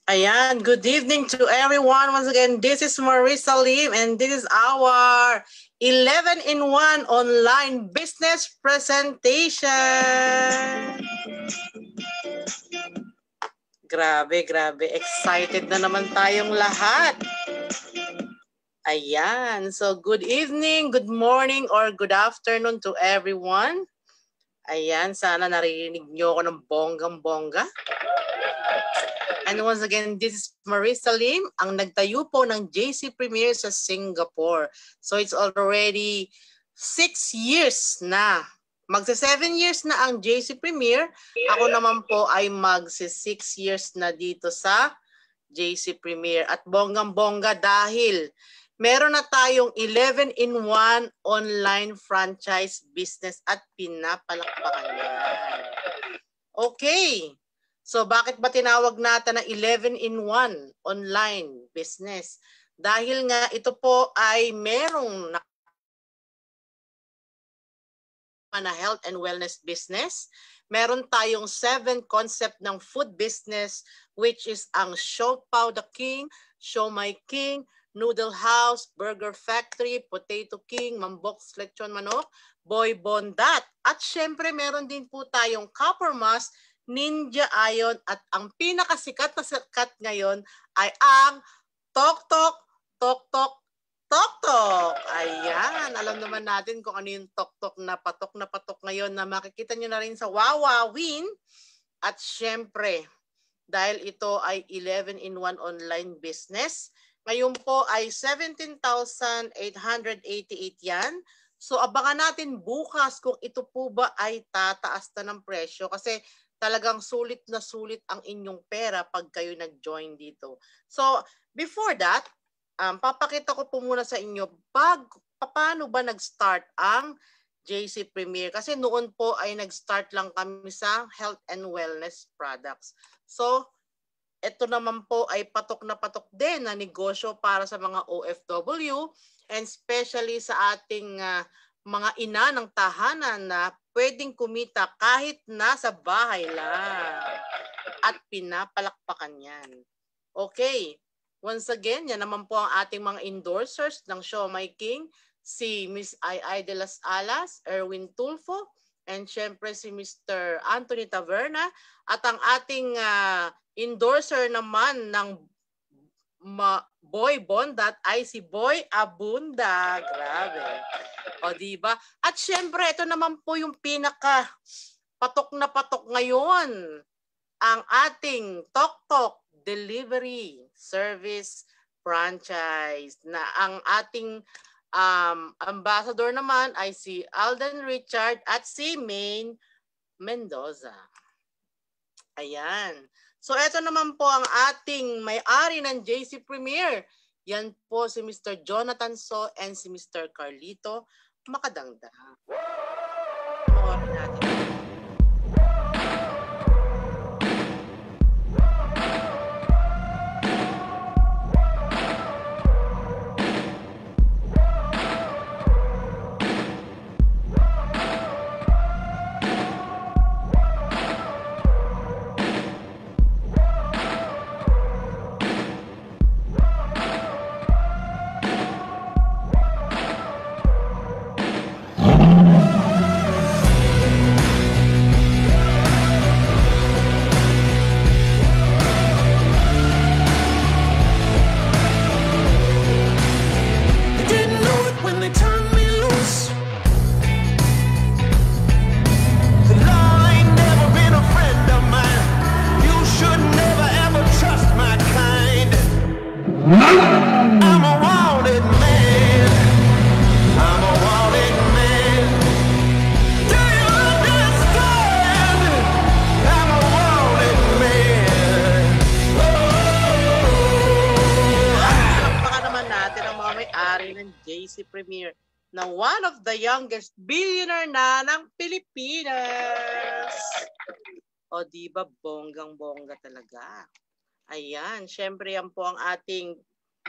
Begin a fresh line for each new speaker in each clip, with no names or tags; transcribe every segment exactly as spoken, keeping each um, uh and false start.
Ayan, good evening to everyone. Once again, this is Marissa and this is our eleven in one online business presentation. Grabe, grabe. Excited na naman tayong lahat. Ayan, so good evening, good morning, or good afternoon to everyone. Ayan, sana narinig nyo ako ng bonggang-bongga. And once again, this is Marissa Lim, ang nagtayo po ng J C Premier sa Singapore. So it's already six years na. Magsa seven years na ang J C Premier. Ako naman po ay magsa six years na dito sa J C Premier. At bonggang-bongga dahil meron na tayong eleven in one online franchise business at pinapalakpakan yan. Okay. So bakit ba tinawag natin na eleven in one online business? Dahil nga ito po ay merong na health and wellness business. Meron tayong seven concept ng food business, which is ang Siopao the King, Siomai King, Noodle House, Burger Factory, Potato King, Mamboks Lechon Manok, Boy Bondat. At syempre meron din po tayong Copper Mask, Ninja Iron, at ang pinakasikat na sikat ngayon ay ang Tok Tok, Tok Tok, Tok Tok. Ayan, alam naman natin kung ano yung Tok Tok na patok na patok ngayon na makikita nyo na rin sa Wawawin. At syempre, dahil ito ay eleven in one online business, ngayon po ay seventeen thousand eight hundred eighty-eight yan. So abangan natin bukas kung ito po ba ay tataas na ng presyo kasi talagang sulit na sulit ang inyong pera pag kayo nag-join dito. So, before that, um, papakita ko po muna sa inyo pag, paano ba nag-start ang J C Premier. Kasi noon po ay nag-start lang kami sa health and wellness products. So, ito naman po ay patok na patok din na negosyo para sa mga O F W and especially sa ating uh, mga ina ng tahanan na pwedeng kumita kahit nasa bahay lang at pinapalakpakan yan. Okay, once again, yan naman po ang ating mga endorsers ng Siomai King, si Miss Ai Ai de las Alas, Erwin Tulfo, and syempre si Mister Anthony Taverna, at ang ating uh, endorser naman ng Ma Boy Bondat ay si Boy Abunda. Grabe. O diba? At syempre, ito naman po yung pinaka patok na patok ngayon. Ang ating Tok Tok Delivery Service Franchise na ang ating um, ambassador naman ay si Alden Richard at si Maine Mendoza. Ayan. So, ito naman po ang ating may-ari ng J C Premier. Yan po si Mister Jonathan So and si Mister Carlito Makadangdang. Panoorin natin. Premier na one of the youngest billionaire na ng Pilipinas. O diba, bonggang-bongga talaga. Ayan, syempre yan po ang ating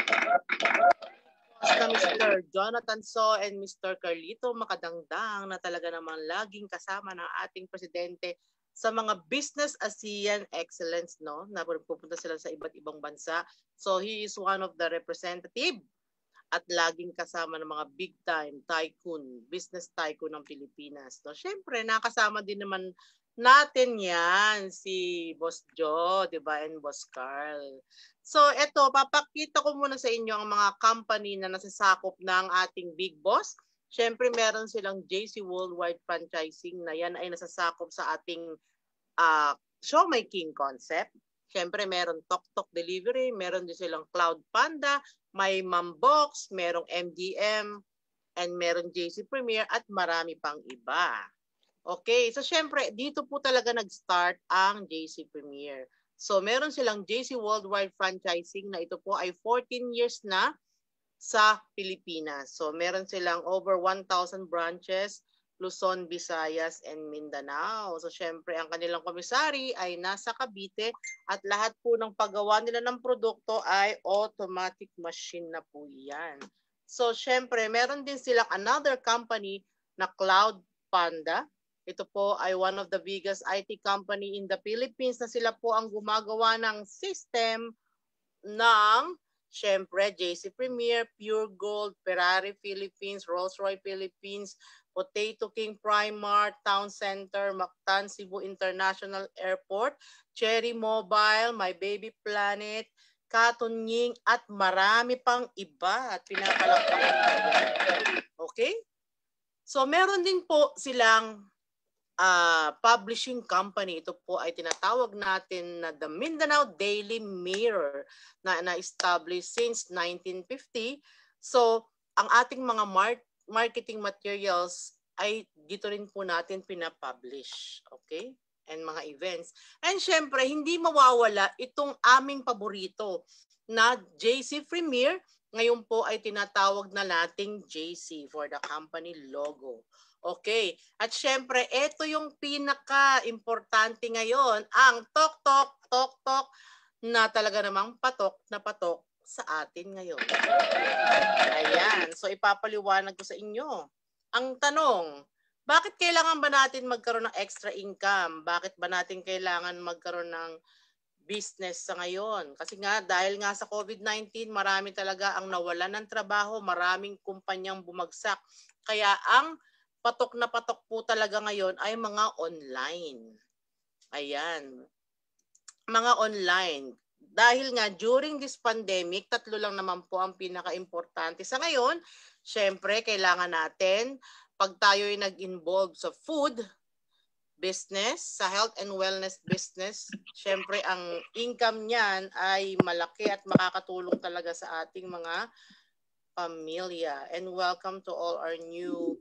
na Mister Jonathan So and Mister Carlito Makadangdang na talaga namang laging kasama ng ating presidente sa mga business ASEAN excellence, no? Na pupunta sila sa iba't ibang bansa. So he is one of the representative at laging kasama ng mga big time tycoon, business tycoon ng Pilipinas. No? Siyempre, nakasama din naman natin yan, si Boss Joe, di ba, and Boss Carl. So, eto, papakita ko muna sa inyo ang mga company na nasasakop ng ating big boss. Siyempre, meron silang J C Worldwide Franchising na yan ay nasasakop sa ating uh, Show My King concept. Siyempre, meron Tok Tok Delivery, meron din silang Cloud Panda, may Mambox, merong M D M, and meron J C Premier at marami pang iba. Okay, so siyempre, dito po talaga nag-start ang J C Premier. So, meron silang J C Worldwide Franchising na ito po ay fourteen years na sa Pilipinas. So, meron silang over one thousand branches, Luzon, Visayas, and Mindanao. So, syempre, ang kanilang komisari ay nasa Cavite at lahat po ng paggawa nila ng produkto ay automatic machine na po yan. So, syempre, meron din silang another company na Cloud Panda. Ito po ay one of the biggest I T company in the Philippines na sila po ang gumagawa ng system ng syempre, J C Premier, Pure Gold, Ferrari Philippines, Rolls-Royce Philippines, Potato King Primart, Town Center, Mactan, Cebu International Airport, Cherry Mobile, My Baby Planet, Katunying, at marami pang iba at pinapalakpakan. Okay? So, meron din po silang uh, publishing company. Ito po ay tinatawag natin na the Mindanao Daily Mirror na na-establish since nineteen fifty. So, ang ating mga mark marketing materials ay dito rin po natin pinapublish. Okay? And mga events. And syempre, hindi mawawala itong aming paborito na J C Premier. Ngayon po ay tinatawag na nating J C for the company logo. Okay. At syempre, ito yung pinaka-importante ngayon, ang Tok Tok, Tok Tok, na talaga namang patok na patok sa atin ngayon. Ayan. So, ipapaliwanag ko sa inyo. Ang tanong, bakit kailangan ba natin magkaroon ng extra income? Bakit ba natin kailangan magkaroon ng business sa ngayon? Kasi nga, dahil nga sa COVID nineteen, marami talaga ang nawalan ng trabaho, maraming kumpanyang bumagsak. Kaya ang patok na patok po talaga ngayon ay mga online. Ayan. Mga online. Dahil nga during this pandemic, tatlo lang naman po ang pinaka-importante. Sa ngayon, syempre, kailangan natin, pag tayo ay nag-involve sa food business, sa health and wellness business, syempre, ang income niyan ay malaki at makakatulong talaga sa ating mga pamilya. And welcome to all our new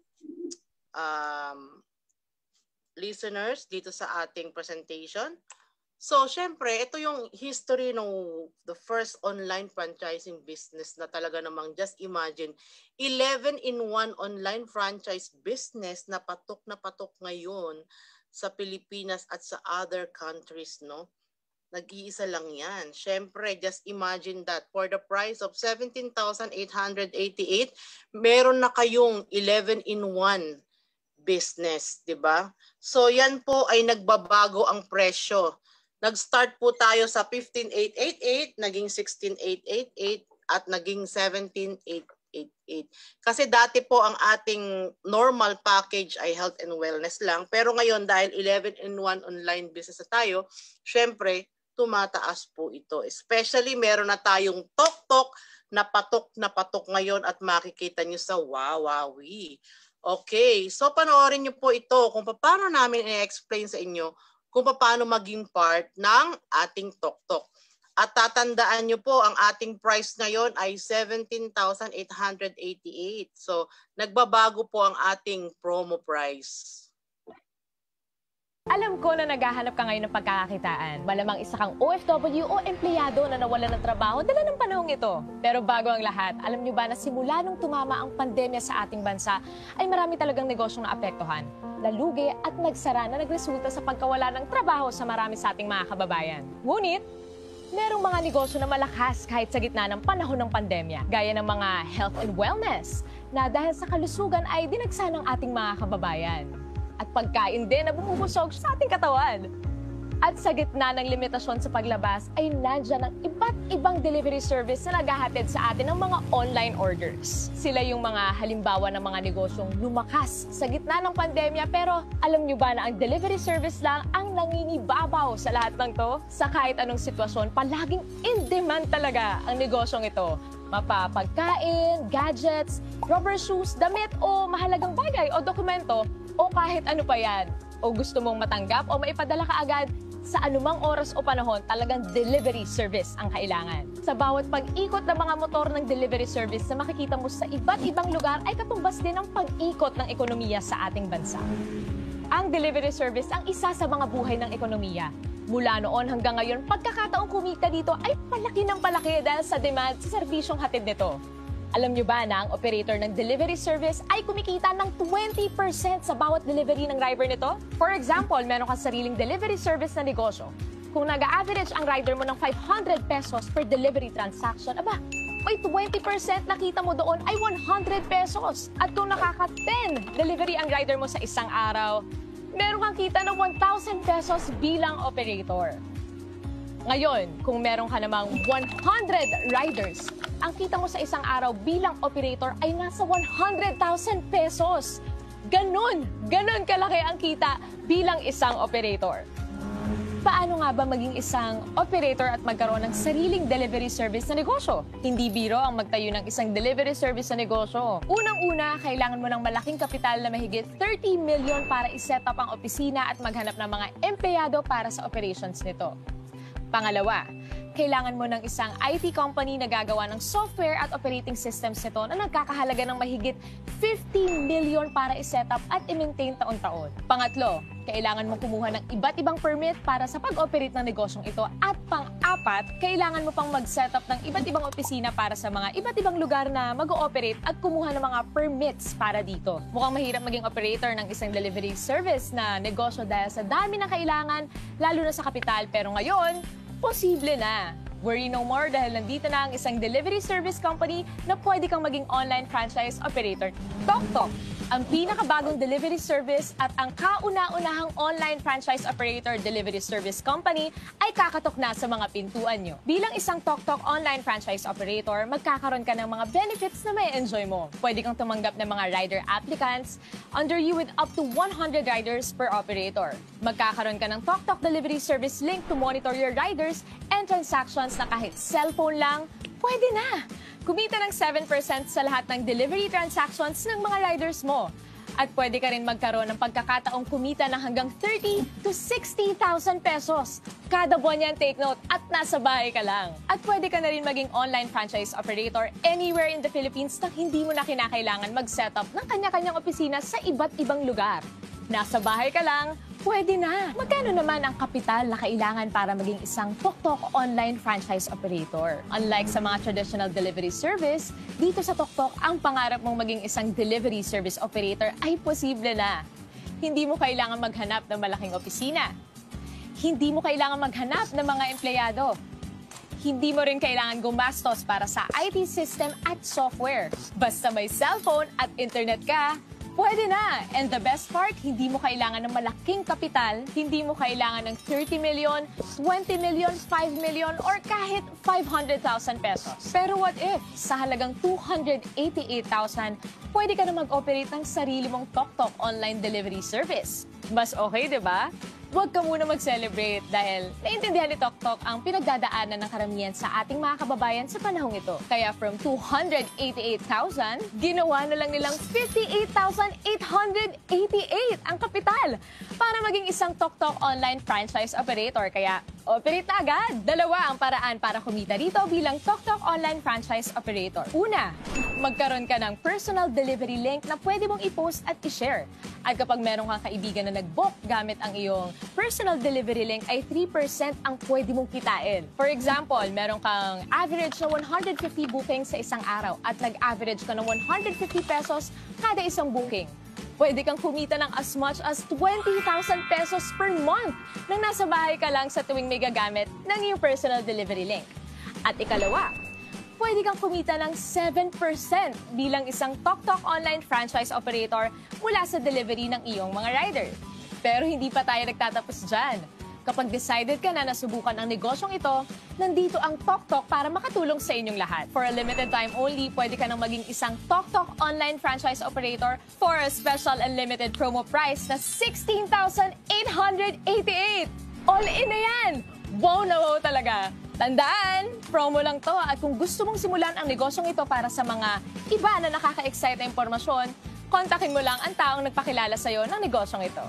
um, listeners dito sa ating presentation. So, syempre, ito yung history ng the first online franchising business na talaga namang just imagine, eleven in one online franchise business na patok na patok ngayon sa Pilipinas at sa other countries, no? Nag-iisa lang yan. Syempre, just imagine that for the price of seventeen thousand eight hundred eighty-eight, meron na kayong eleven in one business, di ba? So, yan po ay nagbabago ang presyo. Nag-start po tayo sa fifteen thousand eight hundred eighty-eight, naging sixteen thousand eight hundred eighty-eight, at naging seventeen thousand eight hundred eighty-eight. Kasi dati po ang ating normal package ay health and wellness lang. Pero ngayon, dahil eleven in one online business na tayo, syempre, tumataas po ito. Especially, meron na tayong tok-tok na patok na patok ngayon at makikita nyo sa Wawawi. Okay, so panoorin nyo po ito kung paano namin i-explain sa inyo kung paano maging part ng ating tok-tok. At tatandaan nyo po, ang ating price ngayon ay seventeen thousand eight hundred eighty-eight. So, nagbabago po ang ating promo price.
Alam ko na naghahanap ka ngayon ng pagkakakitaan. Malamang isa kang O F W o empleyado na nawalan ng trabaho dala ng panahong ito. Pero bago ang lahat, alam nyo ba na simula nung tumama ang pandemya sa ating bansa, ay marami talagang negosyong naapektuhan, nalugi at nagsara na nagresulta sa pagkawala ng trabaho sa marami sa ating mga kababayan. Ngunit, merong mga negosyo na malakas kahit sa gitna ng panahon ng pandemya, gaya ng mga health and wellness, na dahil sa kalusugan ay dinagsa ng ating mga kababayan. at pagkain din na bumubusog sa ating katawan. At sa gitna ng limitasyon sa paglabas ay nandyan ang iba't ibang delivery service na naghahatid sa atin ng mga online orders. Sila yung mga halimbawa ng mga negosyong lumakas sa gitna ng pandemya, pero alam nyo ba na ang delivery service lang ang nangingibabaw sa lahat ng to? Sa kahit anong sitwasyon, palaging in demand talaga ang negosyong ito. Mapapagkain, gadgets, rubber shoes, damit o mahalagang bagay o dokumento o kahit ano pa yan. O gusto mong matanggap o maipadala ka agad, sa anumang oras o panahon, talagang delivery service ang kailangan. Sa bawat pag-ikot ng mga motor ng delivery service na makikita mo sa iba't ibang lugar ay katumbas din ang pag-ikot ng ekonomiya sa ating bansa. Ang delivery service ang isa sa mga buhay ng ekonomiya. Mula noon hanggang ngayon, pagkakataong kumita dito ay palaki ng palaki dahil sa demand sa serbisyong hatid nito. Alam nyo ba na ang operator ng delivery service ay kumikita ng twenty percent sa bawat delivery ng driver nito? For example, meron kang sariling delivery service na negosyo. Kung nag-average ang rider mo ng five hundred pesos per delivery transaction, aba, may twenty percent nakita mo doon ay one hundred pesos. At kung nakaka-ten delivery ang rider mo sa isang araw, meron kang kita ng one thousand pesos bilang operator. Ngayon, kung meron ka namang one hundred riders, ang kita mo sa isang araw bilang operator ay nasa one hundred thousand pesos. Ganon, ganon kalaki ang kita bilang isang operator. Paano nga ba maging isang operator at magkaroon ng sariling delivery service na negosyo? Hindi biro ang magtayo ng isang delivery service na negosyo. Unang-una, kailangan mo ng malaking kapital na mahigit thirty million para iset up ang opisina at maghanap ng mga empleyado para sa operations nito. Pangalawa, kailangan mo ng isang I T company na gagawa ng software at operating systems nito na nagkakahalaga ng mahigit fifty million para i-set up at i-maintain taon-taon. Pangatlo, kailangan mo kumuha ng iba't ibang permit para sa pag-operate ng negosyong ito. At pang-apat, kailangan mo pang mag-set up ng iba't ibang opisina para sa mga iba't ibang lugar na mag-ooperate at kumuha ng mga permits para dito. Mukhang mahirap maging operator ng isang delivery service na negosyo dahil sa dami ng kailangan, lalo na sa kapital. Pero ngayon, posible na. Worry no more dahil nandito na ang isang delivery service company na pwede kang maging online franchise operator. TokTok, ang pinakabagong delivery service at ang kauna-unahang online franchise operator delivery service company ay kakatok na sa mga pintuan nyo. Bilang isang TokTok online franchise operator, magkakaroon ka ng mga benefits na may enjoy mo. Pwede kang tumanggap ng mga rider applicants under you with up to one hundred riders per operator. Magkakaroon ka ng TokTok delivery service link to monitor your riders and transactions na kahit cellphone lang, pwede na. Kumita ng seven percent sa lahat ng delivery transactions ng mga riders mo. At pwede ka rin magkaroon ng pagkakataong kumita ng hanggang thirty to sixty thousand pesos. Kada buwan yan, take note, at nasa bahay ka lang. At pwede ka na rin maging online franchise operator anywhere in the Philippines na hindi mo na kinakailangan mag-set up ng kanya-kanyang opisina sa iba't ibang lugar. Nasa bahay ka lang, pwede na. Magkano naman ang kapital na kailangan para maging isang TokTok online franchise operator? Unlike sa mga traditional delivery service, dito sa TokTok, ang pangarap mong maging isang delivery service operator ay posible na. Hindi mo kailangan maghanap ng malaking opisina. Hindi mo kailangan maghanap ng mga empleyado. Hindi mo rin kailangan gumastos para sa I T system at software. Basta may cellphone at internet ka, pwede na! And the best part, hindi mo kailangan ng malaking kapital, hindi mo kailangan ng thirty million, twenty million, five million, or kahit five hundred thousand pesos. Pero what if, sa halagang two hundred eighty-eight thousand, pwede ka na mag-operate ng sarili mong TokTok online delivery service? Mas okay, di ba? Huwag ka muna mag-celebrate dahil naintindihan ni TokTok ang pinagdadaanan ng karamihan sa ating mga kababayan sa panahong ito. Kaya from two hundred eighty-eight thousand, ginawa na lang nilang fifty-eight thousand eight hundred eighty-eight ang kapital para maging isang TokTok online franchise operator. Kaya operate na agad! Dalawa ang paraan para kumita dito bilang TokTok online franchise operator. Una, magkaroon ka ng personal delivery link na pwede mong i-post at i-share. At kapag meron kang kaibigan na nag-book gamit ang iyong personal delivery link ay three percent ang pwede mong kitain. For example, meron kang average na one hundred fifty bookings sa isang araw at nag-average ka ng one hundred fifty pesos kada isang booking. Pwede kang kumita ng as much as twenty thousand pesos per month nang nasa bahay ka lang sa tuwing may gagamit ng iyong personal delivery link. At ikalawa, pwede kang kumita ng seven percent bilang isang TokTok online franchise operator mula sa delivery ng iyong mga rider. Pero hindi pa tayo nagtatapos dyan. Kapag decided ka na na subukan ang negosyong ito, nandito ang TokTok para makatulong sa inyong lahat. For a limited time only, pwede ka nang maging isang TokTok online franchise operator for a special unlimited promo price na sixteen thousand eight hundred eighty-eight. All in na yan! Wow na wow talaga! Tandaan, promo lang to at kung gusto mong simulan ang negosyong ito para sa mga iba na nakaka-excite na impormasyon, kontakin mo lang ang taong nagpakilala sa'yo ng negosyong ito.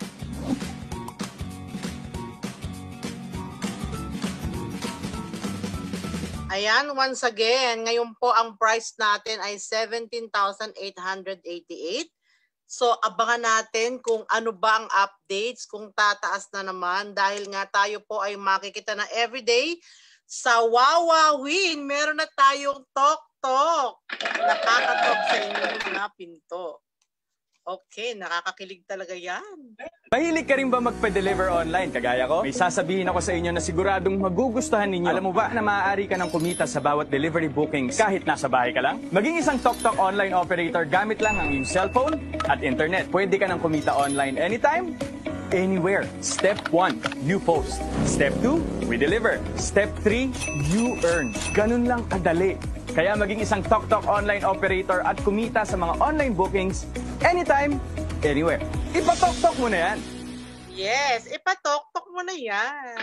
Ayan, once again, ngayon po ang price natin ay seventeen thousand eight hundred eighty-eight. So abangan natin kung ano ba ang updates, kung tataas na naman dahil nga tayo po ay makikita na everyday sa Wawawin. Meron na tayong TokTok. Nakakatok sa inyong mga pinto. Okay, nakakakilig talaga yan.
Mahilig ka rin ba magpa-deliver online kagaya ko? May sasabihin ako sa inyo na siguradong magugustuhan ninyo. Alam mo ba na maaari ka ng kumita sa bawat delivery bookings kahit nasa bahay ka lang? Maging isang TokTok online operator gamit lang ang iyong cellphone at internet. Pwede ka ng kumita online anytime, anywhere. Step one, you post. Step two, we deliver. Step three, you earn. Ganun lang kadali. Kaya maging isang TokTok online operator at kumita sa mga online bookings anytime, anywhere. Ipa-TokTok mo na yan.
Yes, ipa-TokTok mo na yan.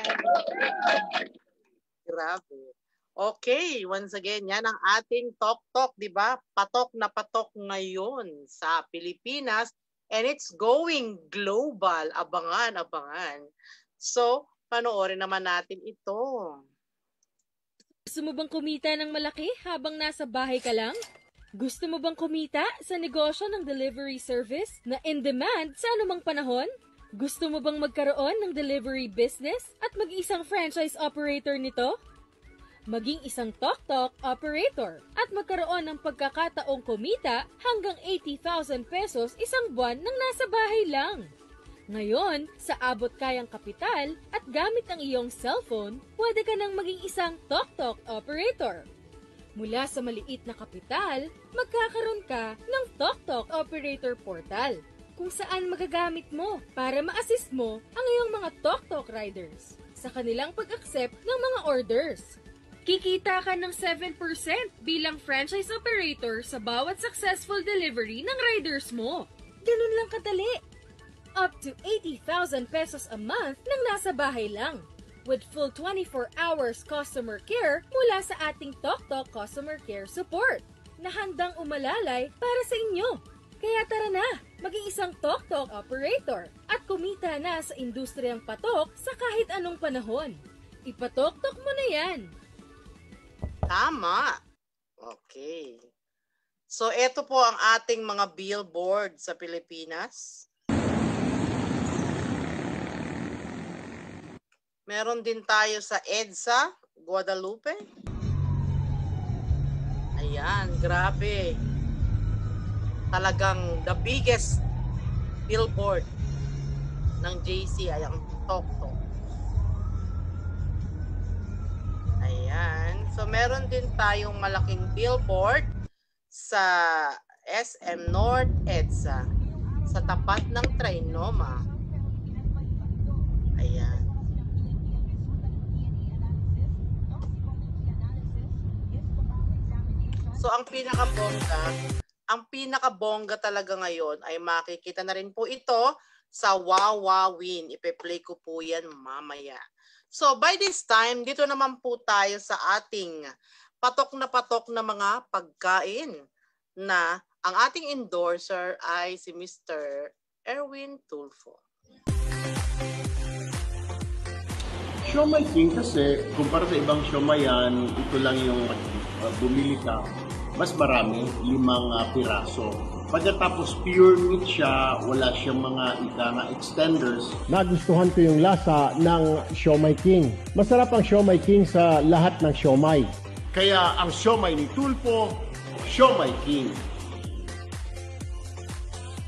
Grabe. Okay, once again, yan ang ating TokTok, di ba? Patok na patok ngayon sa Pilipinas and it's going global. Abangan, abangan. So, panoorin naman natin ito.
Gusto mo bang kumita ng malaki habang nasa bahay ka lang? Gusto mo bang kumita sa negosyo ng delivery service na in-demand sa anumang panahon? Gusto mo bang magkaroon ng delivery business at mag-isang franchise operator nito? Maging isang TokTok operator at magkaroon ng pagkakataong kumita hanggang eighty thousand pesos isang buwan nang nasa bahay lang. Ngayon, sa abot kayang kapital at gamit ang iyong cellphone, pwede ka nang maging isang TokTok operator. Mula sa maliit na kapital, magkakaroon ka ng TokTok Operator Portal, kung saan magagamit mo para ma-assist mo ang iyong mga TokTok riders sa kanilang pag-accept ng mga orders. Kikita ka ng seven percent bilang franchise operator sa bawat successful delivery ng riders mo. Ganun lang kadali. Up to eighty thousand pesos a month nang nasa bahay lang, with full twenty-four hours customer care mula sa ating TokTok Customer Care Support na handang umalalay para sa inyo. Kaya tara na, maging isang TokTok operator at kumita na sa industriyang patok sa kahit anong panahon. Ipatoktok mo na yan!
Tama! Okay. So, ito po ang ating mga billboard sa Pilipinas. Meron din tayo sa EDSA, Guadalupe. Ayan, grabe. Talagang the biggest billboard ng J C ay ang TokTok. Ayan. So, meron din tayong malaking billboard sa S M North EDSA sa tapat ng Trinoma. Ayan. So ang pinakabongga, ang pinakabongga talaga ngayon ay makikita na rin po ito sa Wawawin. Ipe-play ko po yan mamaya. So by this time, dito naman po tayo sa ating patok na patok na mga pagkain na ang ating endorser ay si Mister Erwin Tulfo.
Siomai King kasi, kumpara sa ibang siomayan, ito lang yung uh, bumili ka. Mas marami, limang uh, piraso. Pagkatapos pure meat siya, wala siyang mga ika nga extenders.
Nagustuhan ko yung lasa ng Siomai King. Masarap ang Siomai King sa lahat ng siomai.
Kaya ang siomai ni Tulfo, Siomai King.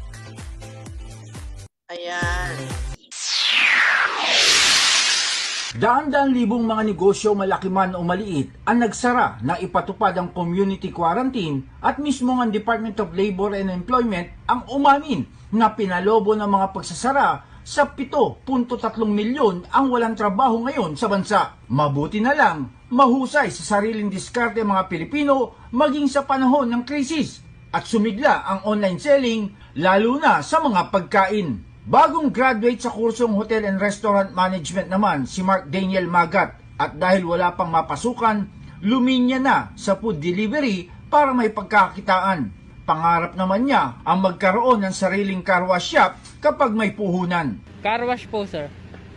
Ayan.
Daan-daan libong mga negosyo malaki man o maliit ang nagsara na ipatupad ang community quarantine at mismo ang Department of Labor and Employment ang umamin na pinalobo ng mga pagsasara sa pito punto tatlong milyon ang walang trabaho ngayon sa bansa. Mabuti na lang, mahusay sa sariling diskarte ng mga Pilipino maging sa panahon ng krisis at sumigla ang online selling lalo na sa mga pagkain. Bagong graduate sa kursong Hotel and Restaurant Management naman si Mark Daniel Magat at dahil wala pang mapasukan, luminya na sa food delivery para may pagkakitaan. Pangarap naman niya ang magkaroon ng sariling car wash shop kapag may puhunan.
Car wash po, sir.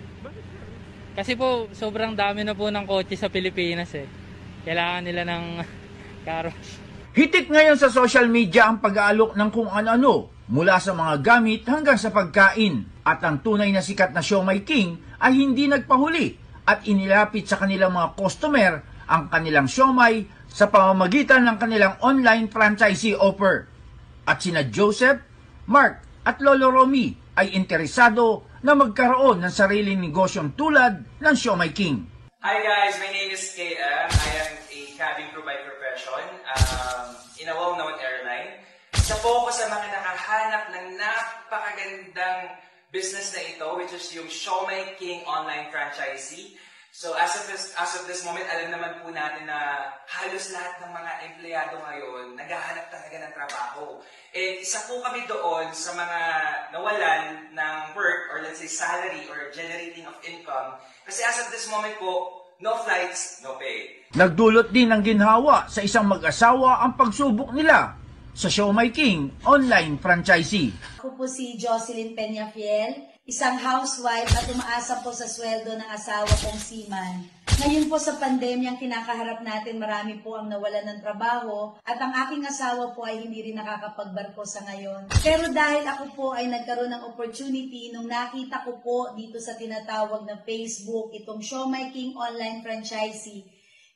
Kasi po sobrang dami na po ng kotse sa Pilipinas eh. Kailangan nila ng car wash.
Hitik ngayon sa social media ang pag-aalok ng kung ano-ano mula sa mga gamit hanggang sa pagkain. At ang tunay na sikat na Siomai King ay hindi nagpahuli at inilapit sa kanilang mga customer ang kanilang siomai sa pamamagitan ng kanilang online franchisee offer. At sina Joseph, Mark at Lolo Romy ay interesado na magkaroon ng sariling negosyong tulad ng Siomai King.
Hi guys, my name is K M. I am a cabin crew by profession um, in a well-known airline. Isa po ako sa mga nakahanap ng napakagandang business na ito, which is yung Siomai King online franchisee. So as of this, as of this moment, alam naman po natin na halos lahat ng mga empleyado ngayon naghahanap talaga ng trabaho. And isa po kami doon sa mga nawalan ng work or let's say salary or generating of income. Kasi as of this moment po, no flights, no pay.
Nagdulot din ng ginhawa sa isang mag-asawa ang pagsubok nila sa Siomai King online franchisee.
Ako po si Jocelyn Peñafiel, isang housewife at umaasa po sa sweldo ng asawa kong seaman. Ngayon po sa pandemyang kinakaharap natin, marami po ang nawalan ng trabaho at ang aking asawa po ay hindi rin nakakapagbarko sa ngayon. Pero dahil ako po ay nagkaroon ng opportunity nung nakita ko po dito sa tinatawag na Facebook, itong Siomai King online franchisee,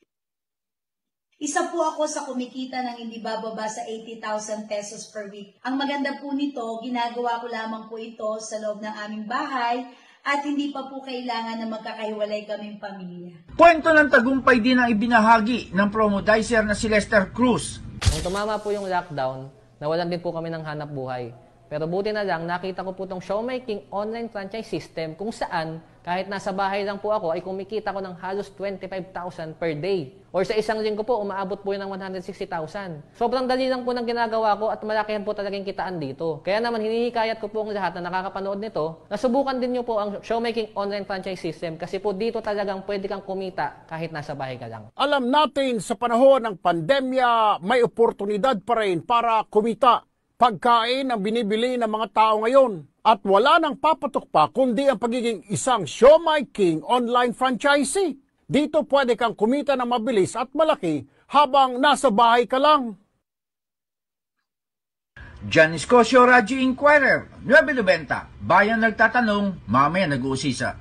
isa po ako sa kumikita ng hindi bababa sa eighty thousand pesos per week. Ang maganda po nito, ginagawa ko lamang po ito sa loob ng aming bahay at hindi pa po kailangan na magkakahiwalay kaming pamilya.
Kwento ng tagumpay din ang ibinahagi ng promodizer na si Lester Cruz.
Nung tumama po yung lockdown, nawalan din po kami ng hanap buhay. Pero buti na lang, nakita ko po itong Siomai King online franchise system kung saan kahit nasa bahay lang po ako ay kumikita ko ng halos twenty-five thousand per day. Or sa isang linggo po, umaabot po yun ng one hundred sixty thousand. Sobrang dali lang po ng ginagawa ko at malakihan po talagang kitaan dito. Kaya naman hinihikayat ko po ang lahat na nakakapanood nito, nasubukan din nyo po ang Siomai King online franchise system kasi po dito talagang pwede kang kumita kahit nasa bahay ka lang.
Alam natin sa panahon ng pandemya, may oportunidad pa rin para kumita. Pagkain ang binibili ng mga tao ngayon at wala nang papatok pa kundi ang pagiging isang Siomai King online franchisee. Dito pwede kang kumita ng mabilis at malaki habang nasa bahay ka lang.
John Escocio, Radyo Inquirer, nine ninety. Bayan nagtatanong, mamaya nag-uusisa.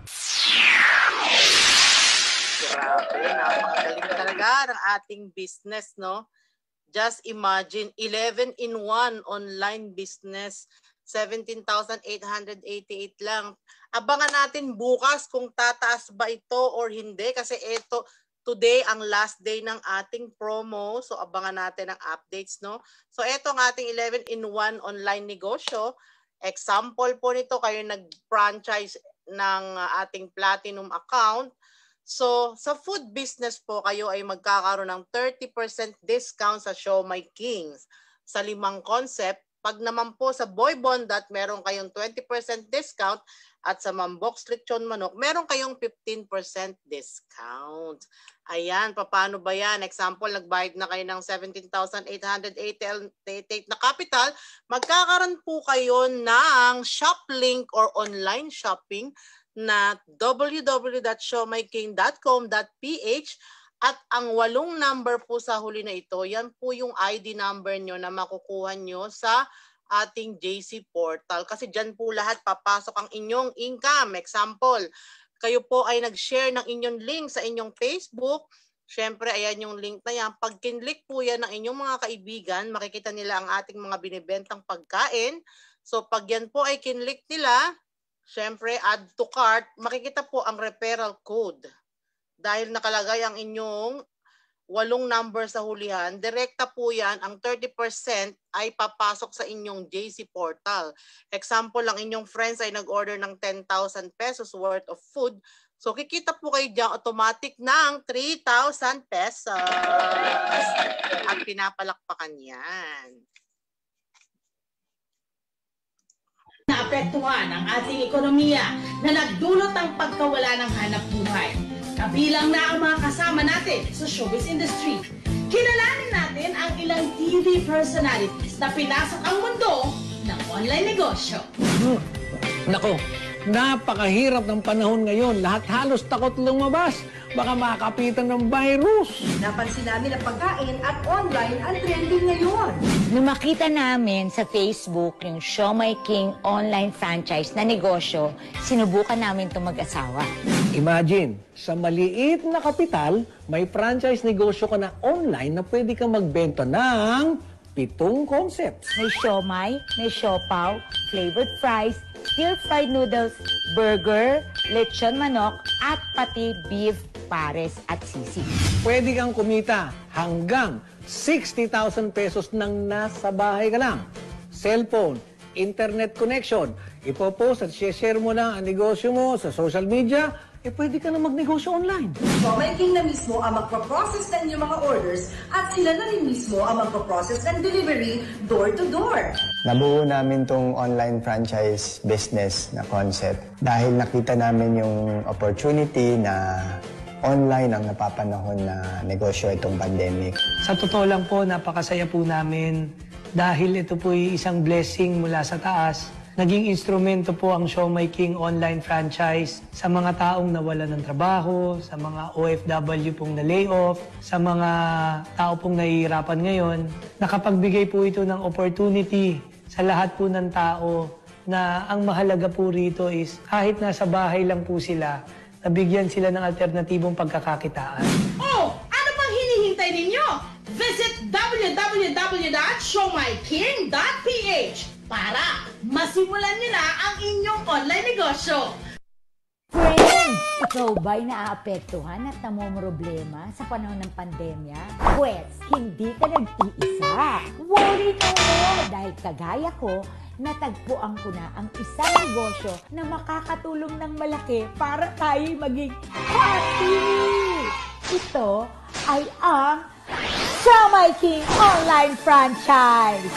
Grabe, napakagaling talaga ng ating business, no? Just imagine, eleven in one online business, seventeen thousand eight hundred eighty-eight lang. Abangan natin bukas kung tataas ba ito or hindi kasi ito, today ang last day ng ating promo. So abangan natin ang updates, no? So ito ang ating eleven in one online negosyo. Example po nito, kayo nag-franchise ng ating platinum account. So, sa food business po, kayo ay magkakaroon ng thirty percent discount sa Siomai Kings sa limang concept. Pag naman po sa Boy Bondat, meron kayong twenty percent discount at sa Mambox Lechon Manok, meron kayong fifteen percent discount. Ayan, paano ba yan? Example, nagbayad na kayo ng seventeen thousand eight hundred eighty-eight na capital, magkakaroon po kayo ng shop link or online shopping na w w w dot siomai king dot com dot p h at ang walong number po sa huli na ito, yan po yung I D number nyo na makukuha nyo sa ating J C portal. Kasi dyan po lahat papasok ang inyong income. Example, kayo po ay nag-share ng inyong link sa inyong Facebook. Siyempre, ayan yung link na yan. Pag kinlik po yan ng inyong mga kaibigan, makikita nila ang ating mga binibentang pagkain. So, pag yan po ay kinlik nila, syempre, add to cart, makikita po ang referral code. Dahil nakalagay ang inyong walong number sa hulihan, direkta po yan, ang thirty percent ay papasok sa inyong J C portal. Example, ang inyong friends ay nag-order ng ten thousand pesos worth of food. So, kikita po kayo dyan automatic ng three thousand pesos. At pinapalakpakan yan.
Naapektuhan ang ating ekonomiya na nagdulot ng pagkawala ng hanap buhay. Kabilang na ang mga kasama natin sa showbiz industry. Kilalanin natin ang ilang T V personalities na pinasok ang mundo ng online negosyo.
Hmm. Nako, napakahirap ng panahon ngayon. Lahat halos takot lumabas. Baka makapitan ng virus.
Napansin namin na pagkain at online ang trending ngayon.
Nung makita namin sa Facebook yung Show My King online franchise na negosyo, sinubukan namin itong mag-asawa.
Imagine, sa maliit na kapital, may franchise negosyo ka na online na pwede kang magbenta ng pitong concepts.
May siomai, may siopaw, flavored fries, stir-fried noodles, burger, lechon manok, at pati beef pares at sisig.
Pwede kang kumita hanggang sixty thousand pesos nang nasa bahay ka lang. Cellphone, internet connection, ipopost at share mo na ang negosyo mo sa social media, eh pwede ka na magnegosyo online.
Show My King na mismo ang magpo-process ng inyong mga orders at sila na rin mismo ang magpo-process ng delivery door-to-door.
Nabuo namin tong online franchise business na concept dahil nakita namin yung opportunity na online ang napapanahon na negosyo itong pandemic.
Sa totoo lang po, napakasaya po namin dahil ito po ay isang blessing mula sa taas. Naging instrumento po ang Show My King online franchise sa mga taong nawalan ng trabaho, sa mga O F W pong na-layoff, sa mga tao pong nahihirapan ngayon. Nakapagbigay po ito ng opportunity sa lahat po ng tao na ang mahalaga po rito is kahit nasa bahay lang po sila, nabigyan sila ng alternatibong pagkakakitaan.
Oh! Ano pang hinihintay ninyo? Visit w w w dot show my king dot p h para masimulan nyo na ang inyong online negosyo.
Friend, ikaw ba'y naaapektuhan at namumroblema sa panahon ng pandemya? Pwes, hindi ka nag-iisa. Worry no more dahil kagaya ko, natagpuan ko na ang isang negosyo na makakatulong ng malaki para tayo maging happy. Ito ay ang Show My King Online Franchise.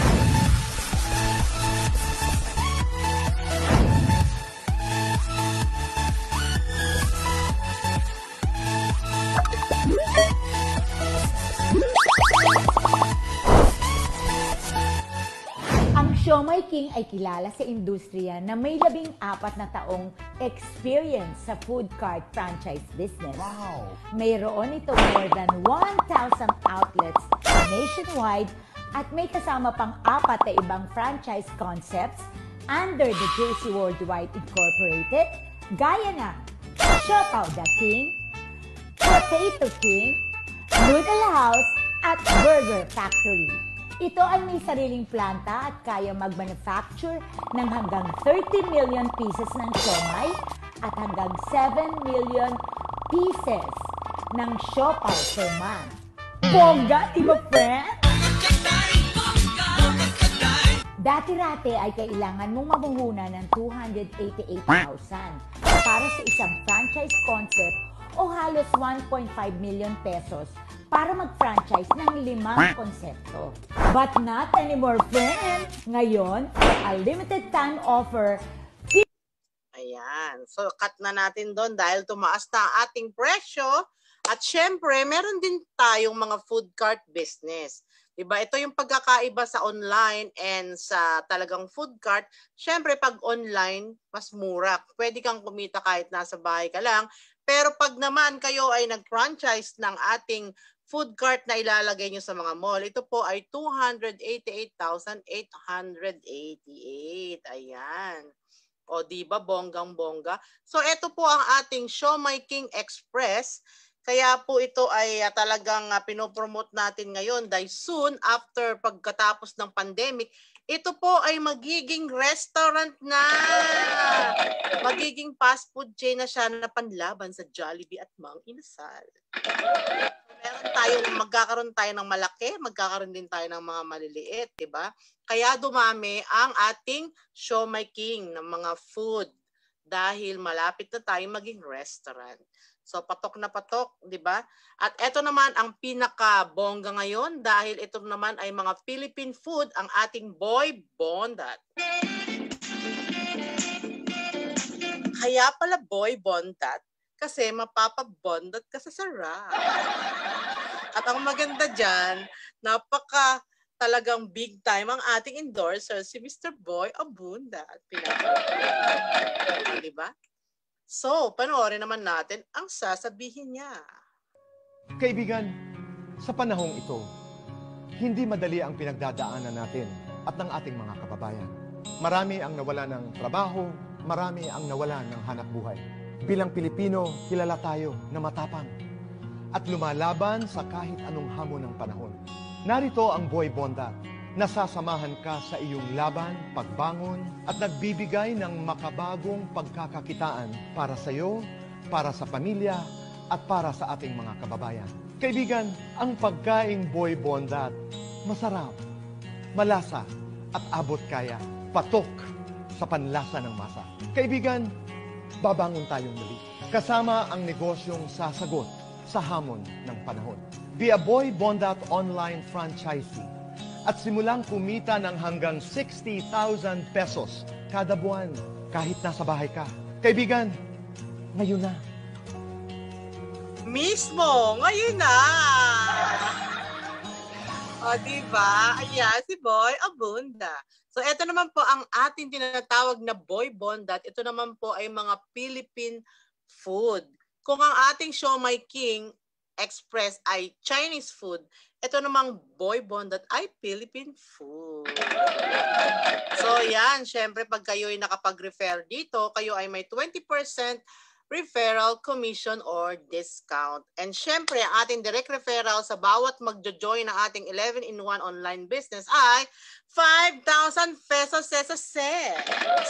Ang Show My King ay kilala sa industriya na may labing apat na taong experience sa food cart franchise business. Wow! Mayroon ito more than one thousand outlets nationwide at may kasama pang apat na ibang franchise concepts under the J C Worldwide Incorporated, gaya na Siopaw the King, Potato King, Noodle House, at Burger Factory. Ito ay may sariling planta at kaya mag-manufacture ng hanggang thirty million pieces ng siomai at hanggang seven million pieces ng siopaw per month. Bongga, di ba, friend? Dati-rate ay kailangan mong mamuhunan ng two hundred eighty-eight thousand para sa isang franchise concept o halos one point five million pesos para mag-franchise ng limang konsepto. But not anymore, friend! Ngayon, a limited time offer.
Ayan. So, cut na natin doon dahil tumaas na ang ating presyo. At syempre, meron din tayong mga food cart business. Diba? Ito yung pagkakaiba sa online and sa talagang food cart. Syempre, pag online, mas mura. Pwede kang kumita kahit nasa bahay ka lang. Pero pag naman kayo ay nag-franchise ng ating food cart na ilalagay nyo sa mga mall, ito po ay two hundred eighty-eight thousand eight hundred eighty-eight. Ayan. O, diba? Bonggang-bongga. So, ito po ang ating Show My King Express. Kaya po ito ay uh, talagang uh, pinopromote natin ngayon dahil soon after pagkatapos ng pandemic, ito po ay magiging restaurant na. magiging fast food chain na siya na panlaban sa Jollibee at Mang Inasal. Meron tayong, magkakaroon tayo ng malaki, magkakaroon din tayo ng mga maliliit, di ba? Kaya dumami ang ating Siomai King ng mga food dahil malapit na tayo maging restaurant. So patok na patok, di ba? At ito naman ang pinaka-bongga ngayon dahil ito naman ay mga Philippine food, ang ating boy bondat. Kaya pala boy bondat kasi mapapabondat ka sa sarap. At ang maganda dyan, napaka talagang big time ang ating endorser, si Mister Boy Abunda. Pinapalagay. Diba? So, panoorin naman natin ang sasabihin niya.
Kaibigan, sa panahong ito, hindi madali ang pinagdadaanan natin at ng ating mga kababayan. Marami ang nawala ng trabaho, marami ang nawala ng hanap buhay. Bilang Pilipino, kilala tayo na matapang at lumalaban sa kahit anong hamon ng panahon. Narito ang Boy Bondat. Nasasamahan ka sa iyong laban, pagbangon, at nagbibigay ng makabagong pagkakakitaan para sa iyo, para sa pamilya, at para sa ating mga kababayan. Kaibigan, ang pagkaing Boy Bondat, masarap, malasa, at abot kaya, patok sa panlasa ng masa. Kaibigan, babangon tayong muli. Kasama ang negosyong sasagot sa hamon ng panahon. Be a Boy Bondat online franchisee at simulang kumita ng hanggang sixty thousand pesos kada buwan kahit nasa bahay ka. Kaibigan, ngayon na.
Mismo, ngayon na. O, diba? Ayan, si Boy Abunda. So, ito naman po ang ating tinatawag na Boy Bondat. Ito naman po ay mga Philippine food. Kung ang ating Siomai King Express ay Chinese food, ito namang Boy Bondat ay Philippine food. So yan, syempre pag kayo ay nakapag-refer dito, kayo ay may twenty percent referral commission or discount. And syempre, ang ating direct referral sa bawat magjo-join ng ating eleven in one online business ay five thousand pesos sa sets.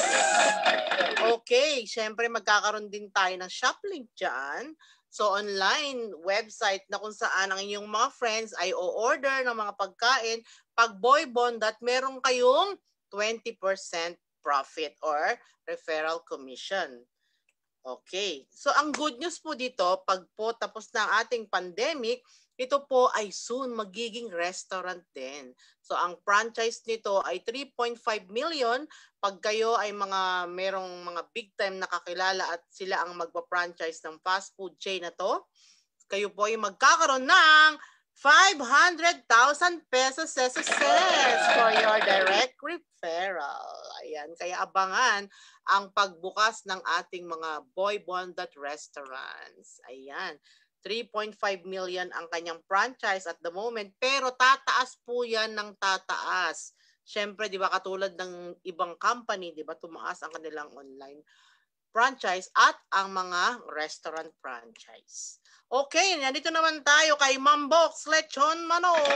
Okay, syempre magkakaroon din tayo ng shop link dyan. So online website na kung saan ang inyong mga friends ay o-order ng mga pagkain. Pag Boy Bondat, meron kayong twenty percent profit or referral commission. Okay. So ang good news po dito, pag po tapos na ang ating pandemic, ito po ay soon magiging restaurant din. So ang franchise nito ay three point five million. Pag kayo ay mga merong mga big time na kakilala at sila ang magpa-franchise ng fast food chain na to, kayo po ay magkakaroon ng five hundred thousand pesos S S S for your direct referral. Ayan, kaya abangan ang pagbukas ng ating mga Boy Bondat restaurants. Ayan, three point five million ang kanyang franchise at the moment, pero tataas po yan ng tataas. Siyempre, di ba, katulad ng ibang company, di ba, tumaas ang kanilang online franchise at ang mga restaurant franchise. Okay, nandito naman tayo kay Mambox Lechon Manok.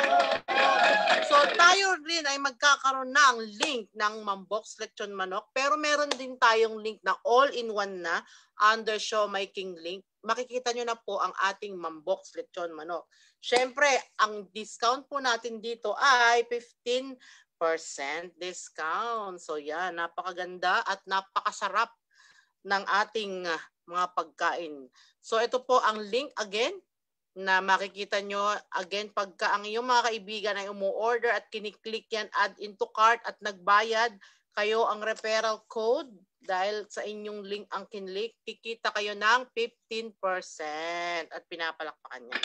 So tayo rin ay magkakaroon ng link ng Mambox Lechon Manok, pero meron din tayong link na all-in-one na under Siomai King link. Makikita nyo na po ang ating Mambox Lechon Manok. Siyempre, ang discount po natin dito ay fifteen percent discount. So yan, napakaganda at napakasarap ng ating uh, mga pagkain. So ito po ang link again na makikita nyo again pagka ang iyong mga kaibigan ay umu-order at kiniklik yan, add into cart at nagbayad, kayo ang referral code dahil sa inyong link ang kinlik, kikita kayo ng fifteen percent at pinapalakpakan niya.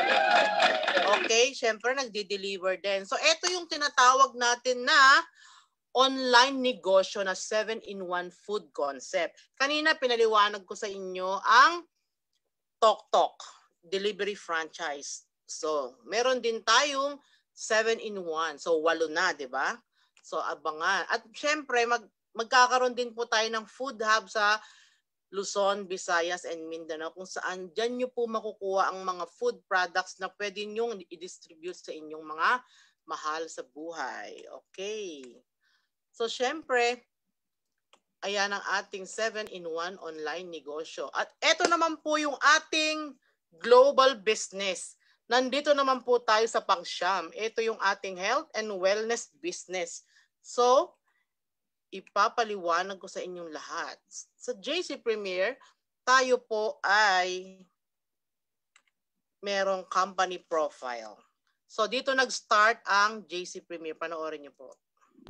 Okay, syempre nagdi-deliver din. So ito yung tinatawag natin na online negosyo na seven in one food concept. Kanina pinaliwanag ko sa inyo ang Tok Tok delivery franchise. So, meron din tayong seven in one. So, walo na, di ba? So, abangan. At syempre, mag, magkakaroon din po tayo ng food hub sa Luzon, Visayas, and Mindanao kung saan dyan nyo po makukuha ang mga food products na pwede nyo i-distribute sa inyong mga mahal sa buhay. Okay. So, syempre, Ayan ang ating seven in one online negosyo. At eto naman po yung ating global business. Nandito naman po tayo sa pangsyam. Ito yung ating health and wellness business. So, ipapaliwanag ko sa inyong lahat. Sa J C Premier, tayo po ay merong company profile. So, dito nag-start ang J C Premier. Panoorin niyo po.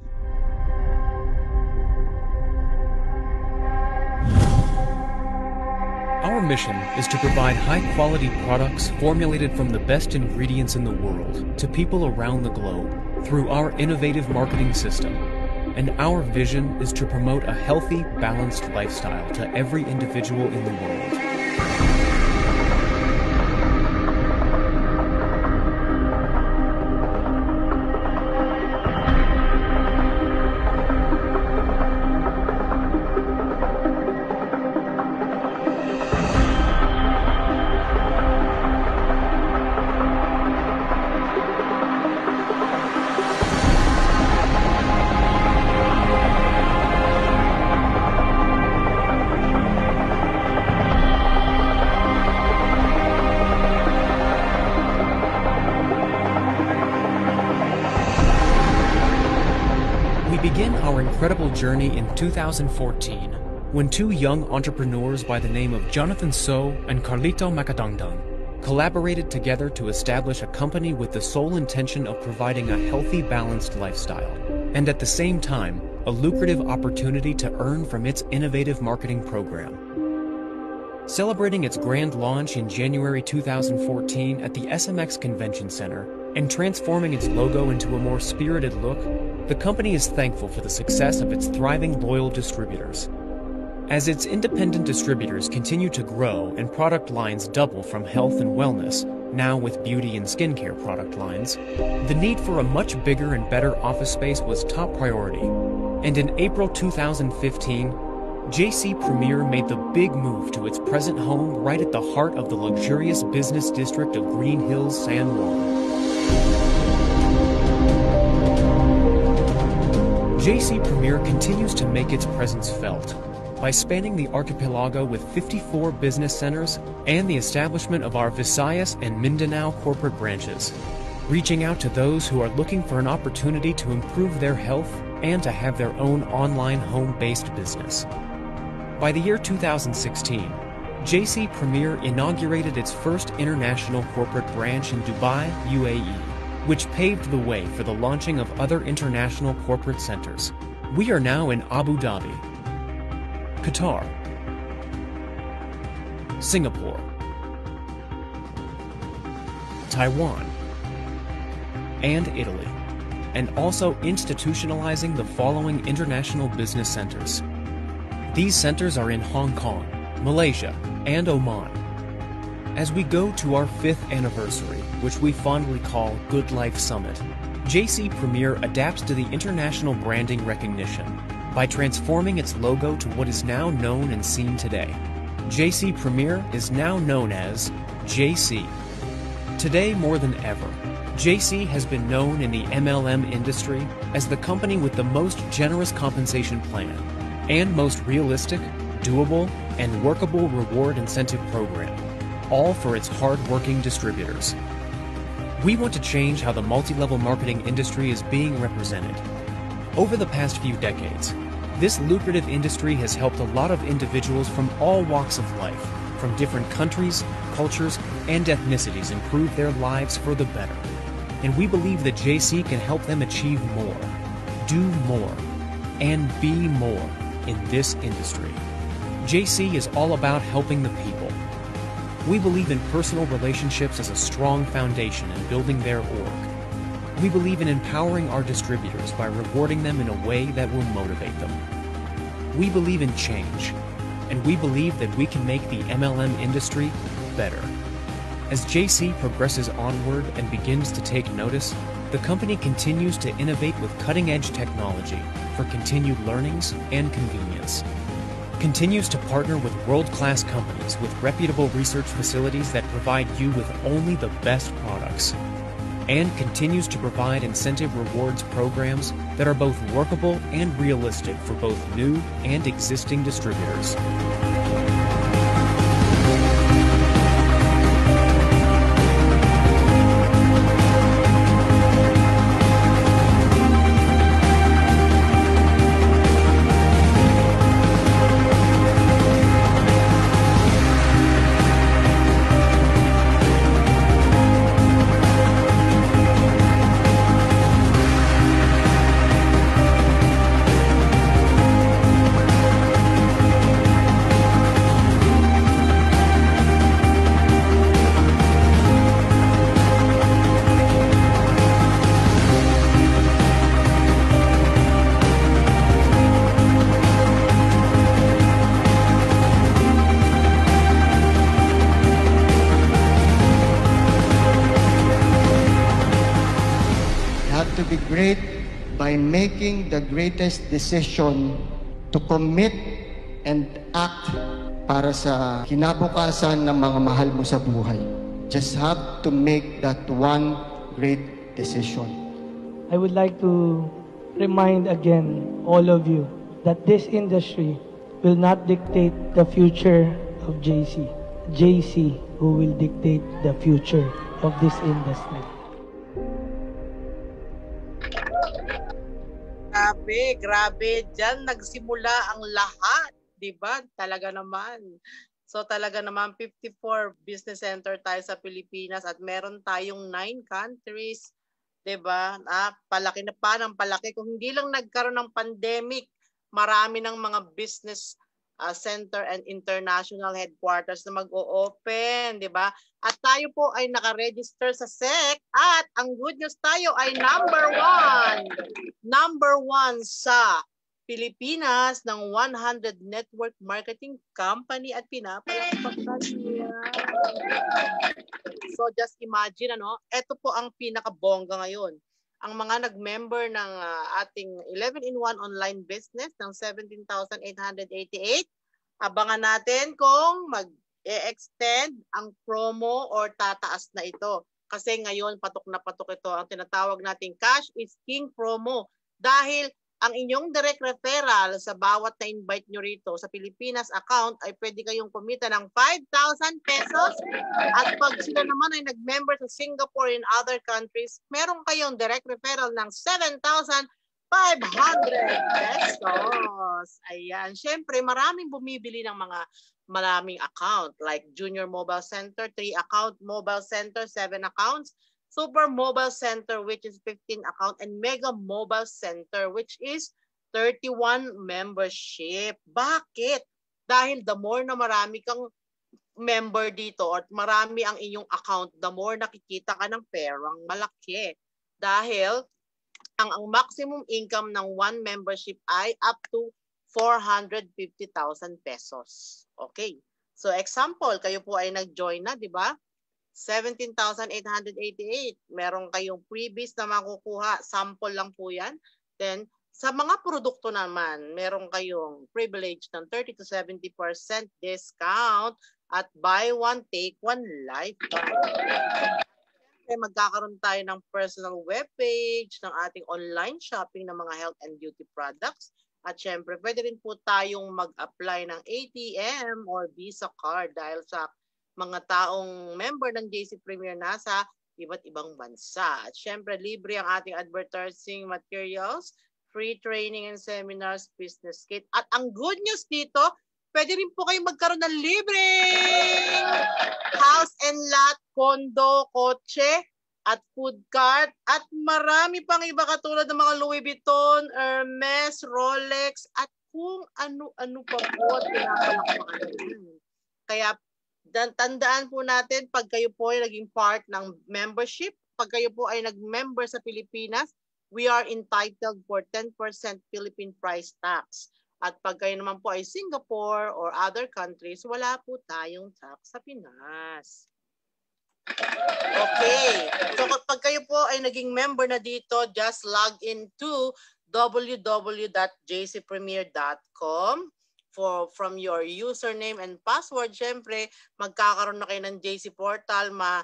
Our mission is to provide high-quality products formulated from the best ingredients in the world to people around the globe through our innovative marketing system. And our vision is to promote a healthy, balanced lifestyle to every individual in the world. We begin our incredible journey in two thousand fourteen, when two young entrepreneurs by the name of Jonathan So and Carlito Macadangdang collaborated together to establish a company with the sole intention of providing a healthy, balanced lifestyle, and at the same time, a lucrative opportunity to earn from its innovative marketing program. Celebrating its grand launch in January two thousand fourteen at the S M X Convention Center and transforming its logo into a more spirited look, the company is thankful for the success of its thriving loyal distributors. As its independent distributors continue to grow and product lines double from health and wellness, now with beauty and skincare product lines, the need for a much bigger and better office space was top priority. And in April two thousand fifteen, J C Premier made the big move to its present home right at the heart of the luxurious business district of Green Hills, San Juan. J C Premier continues to make its presence felt by spanning the archipelago with fifty-four business centers and the establishment of our Visayas and Mindanao corporate branches, reaching out to those who are looking for an opportunity to improve their health and to have their own online home-based business. By the year two thousand sixteen, J C Premier inaugurated its first international corporate branch in Dubai, U A E, which paved the way for the launching of other international corporate centers. We are now in Abu Dhabi, Qatar, Singapore, Taiwan, and Italy, and also institutionalizing the following international business centers. These centers are in Hong Kong, Malaysia, and Oman. As we go to our fifth anniversary, which we fondly call Good Life Summit, J C Premier adapts to the international branding recognition by transforming its logo to what is now known and seen today. J C Premier is now known as J C. Today more than ever, J C has been known in the M L M industry as the company with the most generous compensation plan and most realistic, doable, and workable reward incentive program, all for its hard-working distributors. We want to change how the multi-level marketing industry is being represented. Over the past few decades, this lucrative industry has helped a lot of individuals from all walks of life, from different countries, cultures, and ethnicities improve their lives for the better. And we believe that J C can help them achieve more, do more, and be more in this industry. J C is all about helping the people. We believe in personal relationships as a strong foundation in building their org. We believe in empowering our distributors by rewarding them in a way that will motivate them. We believe in change, and we believe that we can make the M L M industry better. As J C progresses onward and begins to take notice, the company continues to innovate with cutting-edge technology for continued learnings and convenience. Continues to partner with world-class companies with reputable research facilities that provide you with only the best products. and continues to provide incentive rewards programs that are both workable and realistic for both new and existing distributors.
To be great by making the greatest decision to commit and act para sa kinabukasan ng mga mahal mo sa buhay. Just have to make that one great decision.
I would like to remind again all of you that this industry will not dictate the future of J C. J C who will dictate the future of this industry.
Grabe, grabe. Diyan nagsimula ang lahat. Diba? Talaga naman. So talaga naman fifty-four business center tayo sa Pilipinas at meron tayong nine countries. Diba? Ah, palaki na pa ng palaki. Kung hindi lang nagkaroon ng pandemic, marami ng mga business uh, center and international headquarters na mag-o-open. Diba? At tayo po ay nakaregister sa S E C at ang good news tayo ay number one. Number one sa Pilipinas ng one hundred network marketing company at pinapalakpakan niya. So just imagine, ano, ito po ang pinakabongga ngayon. Ang mga nag-member ng uh, ating eleven in one online business ng seventeen thousand eight hundred eighty-eight, abangan natin kung mag-e-extend ang promo or tataas na ito. Kasi ngayon patok na patok ito. Ang tinatawag nating Cash is King promo. Dahil ang inyong direct referral sa bawat na-invite nyo rito sa Pilipinas account ay pwede kayong kumita ng five thousand pesos. At pag sila naman ay nag-member sa Singapore and other countries, meron kayong direct referral ng seven thousand five hundred pesos. Ayan. Siyempre, maraming bumibili ng mga maraming account like Junior Mobile Center, three account, Mobile Center, seven accounts, Super Mobile Center which is fifteen account, and Mega Mobile Center which is thirty-one membership. Bakit? Dahil the more na marami kang member dito or marami ang inyong account, the more nakikita ka ng perang malaki. Dahil ang, ang maximum income ng one membership ay up to four hundred fifty thousand pesos. Okay. So example, kayo po ay nag-join na, di ba? seventeen thousand eight hundred eighty-eight. Meron kayong freebies na makukuha. Sample lang po yan. Then, sa mga produkto naman, meron kayong privilege ng thirty to seventy percent discount at buy one, take one lifetime. Magkakaroon tayo ng personal webpage ng ating online shopping ng mga health and beauty products. At syempre, pwede rin po tayong mag-apply ng A T M or Visa card dahil sa mga taong member ng J C Premier nasa iba't ibang bansa. At syempre, libre ang ating advertising materials, free training and seminars, business kit. At ang good news dito, pwede rin po kayong magkaroon ng libre house and lot, condo, kotse, at food cart, at marami pang iba katulad ng mga Louis Vuitton, Hermes, Rolex, at kung ano-ano pa po at pinapalakpakan. Kaya dan tandaan po natin, pag kayo po ay naging part ng membership, pag kayo po ay nag-member sa Pilipinas, we are entitled for ten percent Philippine price tax. At pag kayo naman po ay Singapore or other countries, wala po tayong tax sa Pinas. Okay. So pag kayo po ay naging member na dito, just log in to w w w dot j c premier dot com. For, from your username and password, syempre, magkakaroon na kayo ng J C Portal, ma,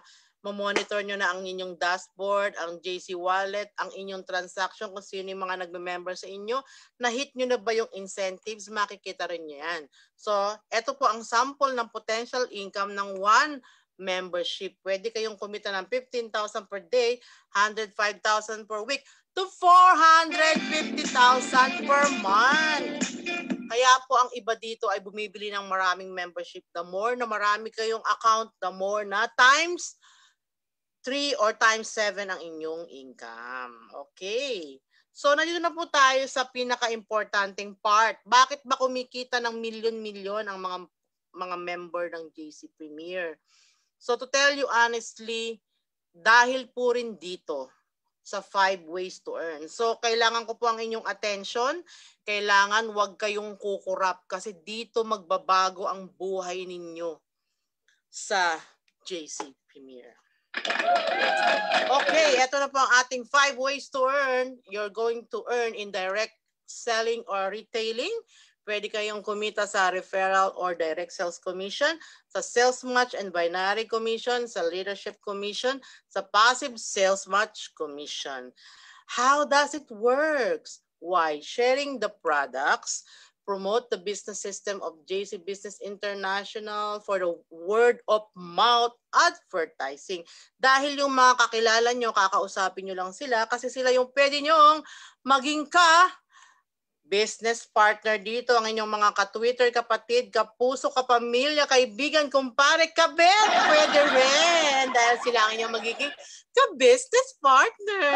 mamonitor nyo na ang inyong dashboard, ang J C Wallet, ang inyong transaction, kung sino yung mga nagme-member sa inyo, na-hit nyo na ba yung incentives, makikita rin nyo yan. So, ito po ang sample ng potential income ng one membership. Pwede kayong kumita ng fifteen thousand per day, one hundred five thousand per week, to four hundred fifty thousand per month. Kaya po ang iba dito ay bumibili ng maraming membership. The more na marami kayong account, the more na times three or times seven ang inyong income. Okay. So, nandito na po tayo sa pinaka-importanting part. Bakit ba kumikita ng milyon-milyon ang mga mga member ng J C Premier? So, to tell you honestly, dahil po rin dito sa five ways to earn. So, kailangan ko po ang inyong attention. Kailangan wag kayong kukurap kasi dito magbabago ang buhay ninyo sa J C Premier. Okay, ito na po ang ating five ways to earn. You're going to earn in direct selling or retailing. Pwede kayong kumita sa referral or direct sales commission, sa sales match and binary commission, sa leadership commission, sa passive sales match commission. How does it work? Why? Sharing the products, promote the business system of J C Business International for the word of mouth advertising. Dahil yung mga kakilala nyo, kakausapin nyo lang sila kasi sila yung pwede nyong maging ka business partner dito, ang inyong mga ka-Twitter, kapatid, kapuso, kapamilya, kaibigan, kumpare, kabet, pwede rin. Dahil sila ang inyong magiging ka-business partner.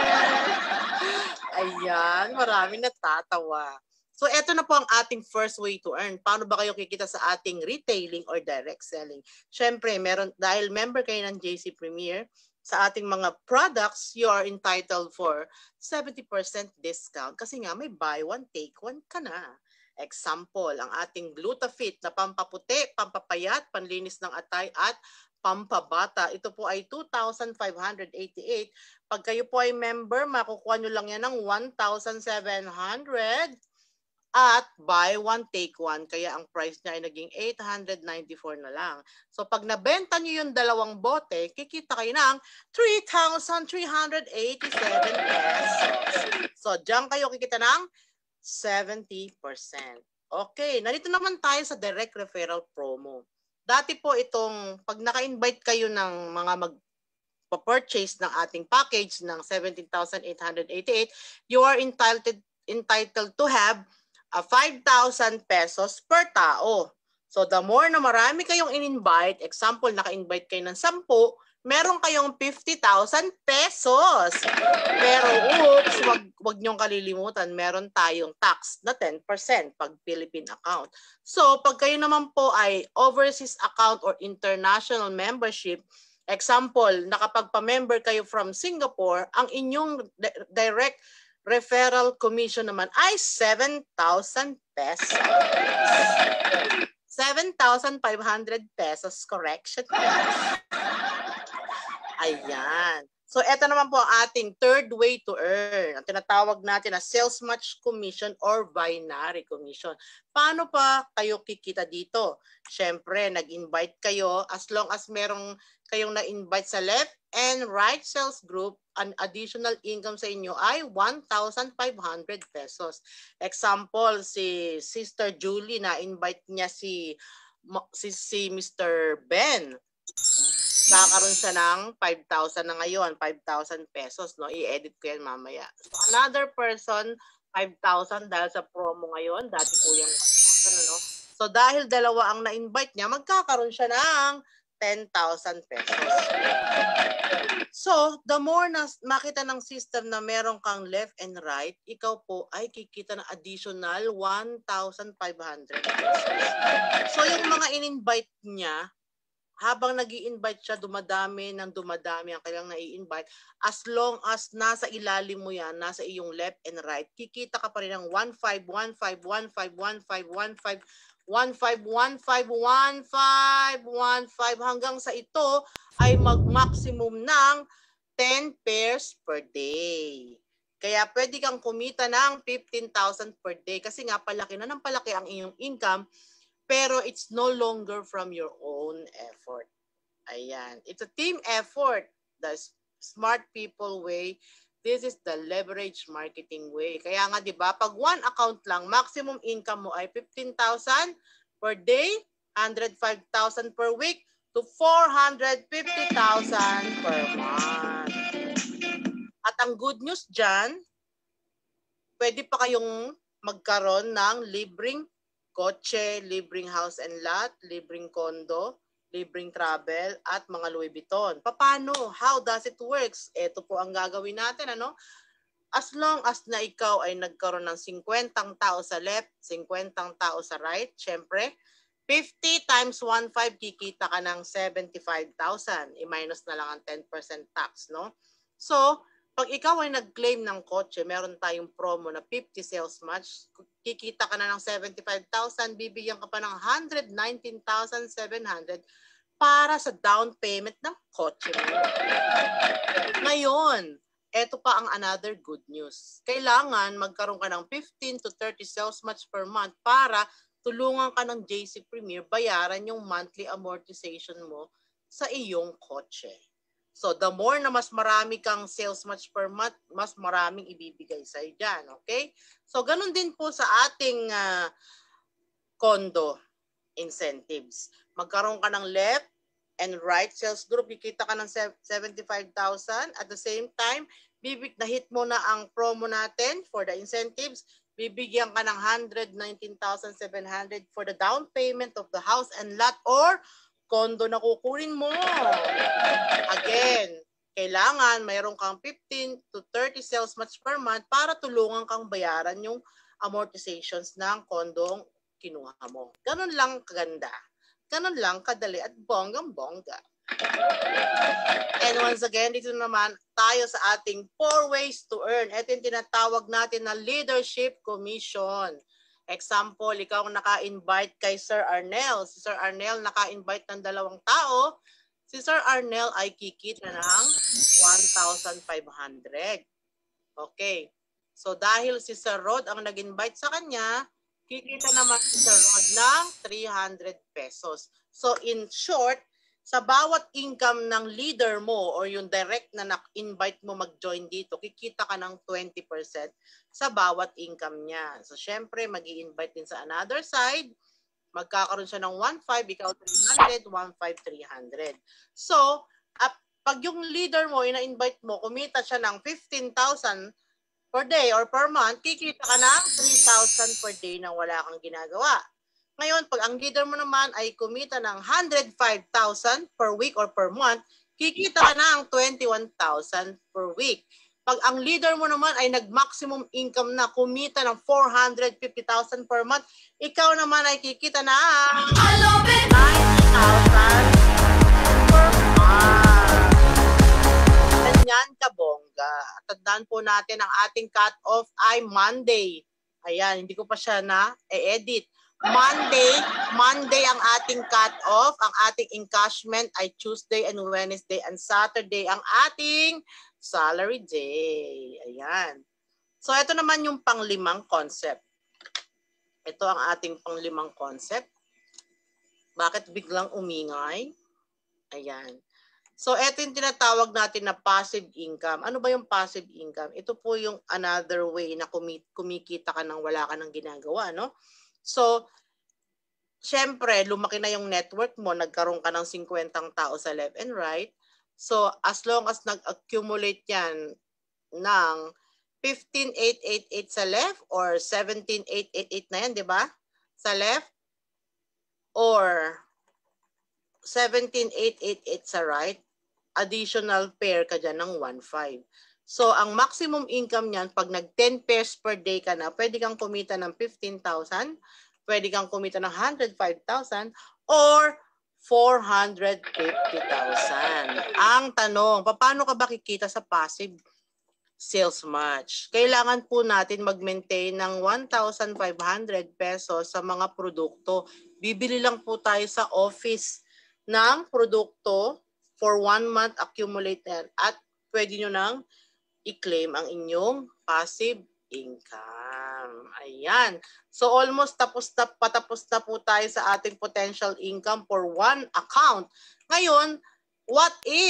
Ayan, maraming natatawa. So, eto na po ang ating first way to earn. Paano ba kayo kikita sa ating retailing or direct selling? Siyempre, meron, dahil member kayo ng J C Premier, sa ating mga products, you are entitled for seventy percent discount. Kasi nga, may buy one, take one ka na. Example, ang ating Glutafit na pampaputi, pampapayat, panlinis ng atay, at pampabata. Ito po ay two thousand five hundred eighty-eight. Pag kayo po ay member, makukuha nyo lang yan ng one thousand seven hundred. At buy one, take one. Kaya ang price niya ay naging eight hundred ninety-four na lang. So pag nabenta niyo yung dalawang bote, kikita kayo ng three thousand three hundred eighty-seven pesos. So diyan kayo kikita ng seventy percent. Okay, nandito naman tayo sa direct referral promo. Dati po itong, pag naka-invite kayo ng mga mag purchase ng ating package ng seventeen thousand eight hundred eighty-eight, you are entitled entitled to have Uh, five thousand pesos per tao. So the more na marami kayong in-invite, example, naka-invite kayo ng sampu, meron kayong fifty thousand pesos. Pero oops, wag, wag niyong kalilimutan, meron tayong tax na ten percent pag Philippine account. So pag kayo naman po ay overseas account or international membership, example, nakapagpa-member kayo from Singapore, ang inyong direct referral commission naman ay seven thousand pesos. seven thousand five hundred pesos, correction. Ayan. So, eto naman po ang ating third way to earn. Ang tinatawag natin na sales match commission or binary commission. Paano pa kayo kikita dito? Siyempre, nag-invite kayo. As long as merong kayong na-invite sa left and right sales group, an additional income sa inyo ay one thousand five hundred pesos. Example, si Sister Julie, na-invite niya si, si, si Mister Ben. Kakaroon siya ng five thousand na ngayon, five thousand pesos. No? I-edit ko yan mamaya. So, another person, five thousand dahil sa promo ngayon. Dati po yung ano, so dahil dalawa ang na-invite niya, magkakaroon siya ng ten thousand pesos. So, the more na makita ng system na meron kang left and right, ikaw po ay kikita ng additional one thousand five hundred pesos. So, yung mga in-invite niya, habang nag-i-invite siya, dumadami ng dumadami ang kailang nai-invite. As long as nasa ilalim mo yan, nasa iyong left and right, kikita ka pa rin ng one five, one five, one five, one five, one five, one five, one five, one five, one five, hanggang sa ito ay mag-maximum ng ten pairs per day. Kaya pwede kang kumita ng fifteen thousand per day kasi nga palaki na ng palaki ang iyong income, pero it's no longer from your own effort. Ayan. It's a team effort. the smart people way. This is the leverage marketing way. Kaya nga, di ba, pag one account lang, maximum income mo ay fifteen thousand per day, one hundred five thousand per week, to four hundred fifty thousand per month. At ang good news dyan, pwede pa kayong magkaroon ng libreng kotse, libreng house and lot, libreng condo, libreng travel, at mga Louis Vuitton. Paano? How does it works? Ito po ang gagawin natin, ano? As long as na ikaw ay nagkaroon ng fifty tao sa left, fifty tao sa right, syempre, fifty times one point five, kikita ka ng seventy-five thousand. I-minus na lang ang ten percent tax, no? So, pag ikaw ay nag-claim ng kotse, meron tayong promo na fifty sales match, kikita ka na ng seventy-five thousand, bibigyan ka pa ng one hundred nineteen thousand seven hundred para sa down payment ng kotse mo. Ngayon, eto pa ang another good news. Kailangan magkaroon ka ng fifteen to thirty sales match per month para tulungan ka ng J C Premier bayaran yung monthly amortization mo sa iyong kotse. So, the more na mas marami kang sales match per month, mas maraming ibibigay sa'yo dyan. Okay? So, ganun din po sa ating uh, condo incentives. Magkaroon ka ng left and right sales group, kikita ka ng seventy-five thousand. At the same time, bibig na hit mo na ang promo natin for the incentives. Bibigyan ka ng one hundred nineteen thousand seven hundred for the down payment of the house and lot or condo na kukunin mo. Again, kailangan mayroon kang fifteen to thirty sales match per month para tulungan kang bayaran yung amortizations ng kondong kinuha mo. Ganun lang kaganda. Ganun lang kadali at bonggang-bongga. And once again, dito naman tayo sa ating four ways to earn. Ito yung tinatawag natin na leadership commission. Example, ikaw ang naka-invite kay Sir Arnel. Si Sir Arnel naka-invite ng dalawang tao. Si Sir Arnel ay kikita ng one thousand five hundred. Okay. So dahil si Sir Rod ang nag-invite sa kanya, kikita naman si Sir Rod ng three hundred pesos. So in short, sa bawat income ng leader mo or yung direct na na-invite mo mag-join dito, kikita ka ng twenty percent sa bawat income niya. So, syempre, mag-i-invite din sa another side. Magkakaroon siya ng one point five, ikaw three hundred, one point five, three hundred. So, at pag yung leader mo, ina-invite mo, kumita siya ng fifteen thousand per day or per month, kikita ka ng three thousand per day na wala kang ginagawa. Ngayon, pag ang leader mo naman ay kumita ng one hundred five thousand per week or per month, kikita ka ng twenty-one thousand per week. Pag ang leader mo naman ay nag-maximum income na kumita ng four hundred fifty thousand per month, ikaw naman ay kikita ng ninety thousand per month. Ganyan kabongga. Tandaan po natin ang ating cut-off ay Monday. Ayan, hindi ko pa siya na-edit. Monday, Monday ang ating cut-off. Ang ating encashment ay Tuesday and Wednesday and Saturday ang ating salary day. Ayan. So, ito naman yung panglimang concept. Ito ang ating panglimang concept. Bakit biglang umingay? Ayan. So, ito yung tinatawag natin na passive income. Ano ba yung passive income? Ito po yung another way na kumikita ka nang wala ka nang ginagawa, no? So, syempre, lumaki na yung network mo, nagkaroon ka ng fifty tao sa left and right. So, as long as nag-accumulate yan ng fifteen thousand eight hundred eighty-eight sa left or seventeen thousand eight hundred eighty-eight na yan, di ba? Sa left or seventeen thousand eight hundred eighty-eight sa right, additional pair ka dyan ng one point five. So, ang maximum income niyan, pag nag ten pairs per day ka na, pwede kang kumita ng fifteen thousand, pwede kang kumita ng one hundred five thousand, or four hundred fifty thousand. Ang tanong, paano ka ba kikita sa passive sales match? Kailangan po natin mag-maintain ng one thousand five hundred pesos sa mga produkto. Bibili lang po tayo sa office ng produkto for one month accumulated at pwede nyo nang i-claim ang inyong passive income. Ayan. So almost tapos na, patapos na po tayo sa ating potential income for one account. Ngayon, what if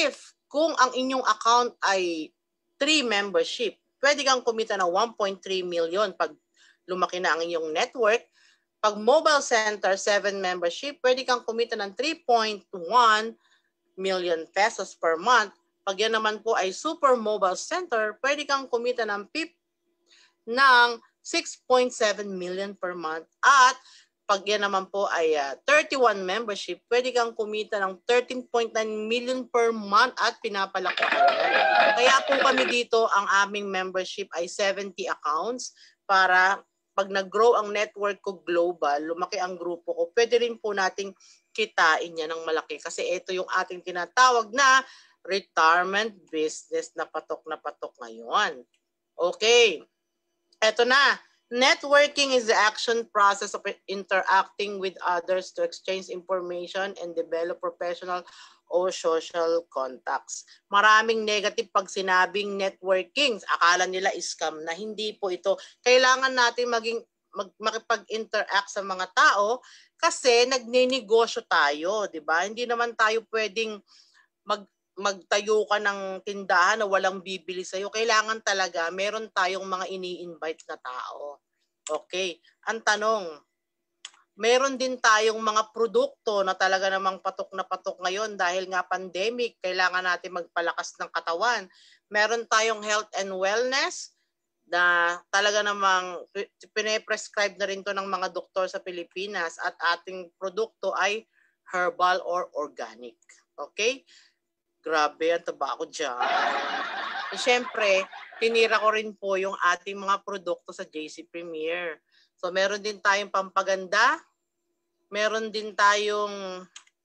Kung ang inyong account ay three membership, pwede kang kumita ng one point three million pag lumaki na ang inyong network. Pag mobile center, seven membership, pwede kang kumita ng three point one million pesos per month. Pag yan naman po ay super mobile center, pwede kang kumita ng P I P ng six point seven million per month. At pag yan naman po ay uh, thirty-one membership, pwede kang kumita ng thirteen point nine million per month at pinapalaki. Kaya po kami dito, ang aming membership ay seventy accounts para pag nag-grow ang network ko global, lumaki ang grupo ko, pwede rin po nating kitain yan ng malaki. Kasi ito yung ating tinatawag na retirement business na patok na patok ngayon. Okay, eto na. Networking is the action process of interacting with others to exchange information and develop professional o social contacts. Maraming negative pag sinabing networking. Akala nila scam na, hindi po ito. Kailangan natin maging mag, makipag-interact sa mga tao kasi nagninegosyo tayo, di ba? Hindi naman tayo pwedeng mag magtayo ka ng tindahan na walang bibili sa'yo. Kailangan talaga, meron tayong mga ini-invite na tao. Okay. Ang tanong, meron din tayong mga produkto na talaga namang patok na patok ngayon dahil nga pandemic, kailangan natin magpalakas ng katawan. Meron tayong health and wellness na talaga namang pine-prescribe na rin to ng mga doktor sa Pilipinas at ating produkto ay herbal or organic. Okay? Grabe, ang taba ako dyan. E, Siyempre, tinira ko rin po yung ating mga produkto sa J C Premier. So, meron din tayong pampaganda. Meron din tayong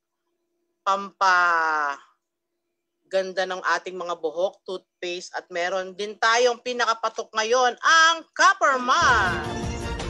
pampaganda ng ating mga buhok, toothpaste. At meron din tayong pinakapatok ngayon, ang Copper Mask.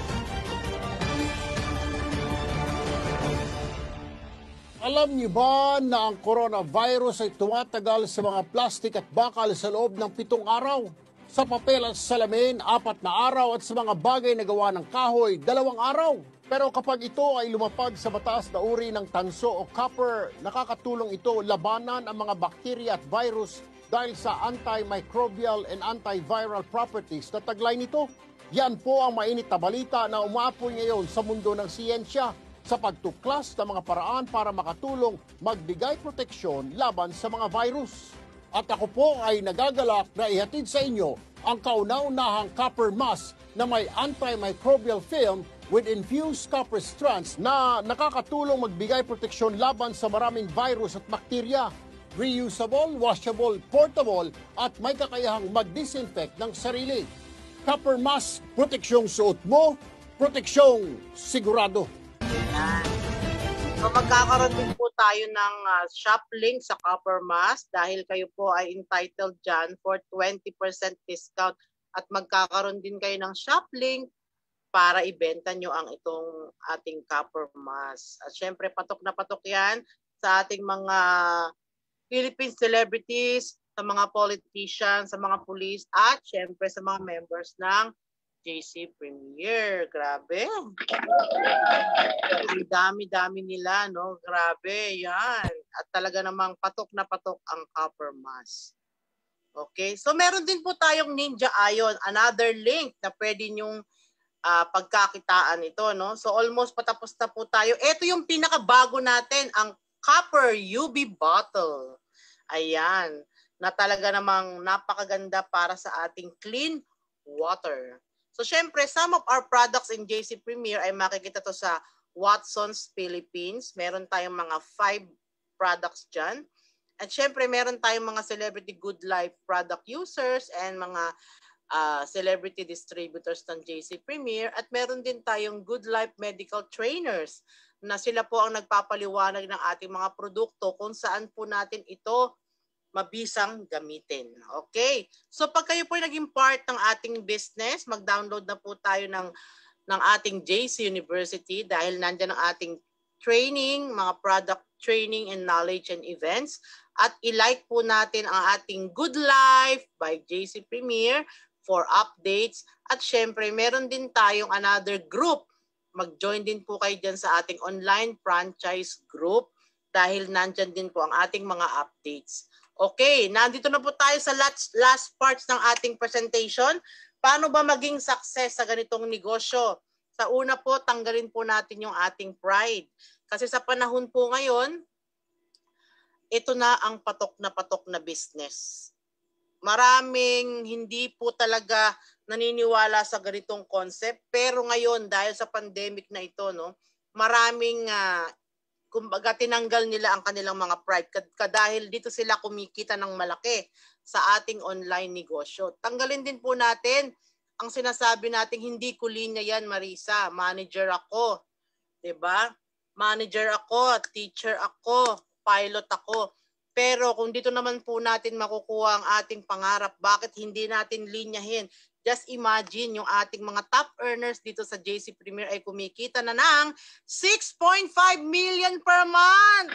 Alam niyo ba na ang coronavirus ay tumatagal sa mga plastik at bakal sa loob ng pitong araw? Sa papel at salamin, apat na araw at sa mga bagay na gawa ng kahoy, dalawang araw. Pero kapag ito ay lumapag sa mataas na uri ng tanso o copper, nakakatulong ito labanan ang mga bakterya at virus dahil sa antimicrobial and antiviral properties na taglay nito. Yan po ang mainit na balita na umaapoy ngayon sa mundo ng siyensya sa pagtuklas ng mga paraan para makatulong magbigay proteksyon laban sa mga virus. At ako po ay nagagalak na ihatid sa inyo ang kauna-unahang copper mask na may antimicrobial film with infused copper strands na nakakatulong magbigay proteksyon laban sa maraming virus at bakterya. Reusable, washable, portable at may kakayahang mag-disinfect ng sarili. Copper mask, proteksyong suot mo, proteksyong sigurado.
So magkakaroon din po tayo ng uh, shop link sa Copper Mask dahil kayo po ay entitled dyan for twenty percent discount at magkakaroon din kayo ng shop link para ibenta nyo ang itong ating Copper Mask. At syempre patok na patok yan sa ating mga Philippine celebrities, sa mga politicians, sa mga police at syempre sa mga members ng J C Premier. Grabe. Ang dami-dami nila, no? Grabe, yan. At talaga namang patok na patok ang Copper Mask. Okay? So, meron din po tayong Ninja Ion, another link na pwede nyong uh, pagkakitaan ito, no? So, almost patapos na po tayo. Ito yung pinakabago natin, ang Copper U V Bottle. Ayan. Na talaga namang napakaganda para sa ating clean water. So, syempre, some of our products in J C Premier ay makikita to sa Watson's Philippines. Meron tayong mga five products dyan. At syempre, meron tayong mga Celebrity Good Life product users and mga uh, celebrity distributors ng J C Premier. At meron din tayong Good Life medical trainers na sila po ang nagpapaliwanag ng ating mga produkto kung saan po natin ito mabisang gamitin. Okay? So pag kayo po naging part ng ating business, mag-download na po tayo ng, ng ating J C University dahil nandyan ang ating training, mga product training and knowledge and events. At i-like po natin ang ating Good Life by J C Premier for updates. At syempre, meron din tayong another group. Mag-join din po kayo dyan sa ating online franchise group dahil nandyan din po ang ating mga updates. Okay, nandito na po tayo sa last, last parts ng ating presentation. Paano ba maging success sa ganitong negosyo? Sa una po, tanggalin po natin yung ating pride. Kasi sa panahon po ngayon, ito na ang patok na patok na business. Maraming hindi po talaga naniniwala sa ganitong concept. Pero ngayon, dahil sa pandemic na ito, no, maraming uh, kumbaga tinanggal nila ang kanilang mga pride dahil dito sila kumikita ng malaki sa ating online negosyo. Tanggalin din po natin ang sinasabi nating hindi ko linya yan, Marissa. Manager ako, 'di ba? Manager ako, teacher ako, pilot ako. Pero kung dito naman po natin makukuha ang ating pangarap, bakit hindi natin linyahin? Just imagine yung ating mga top earners dito sa J C Premier ay kumikita na ng six point five million per month.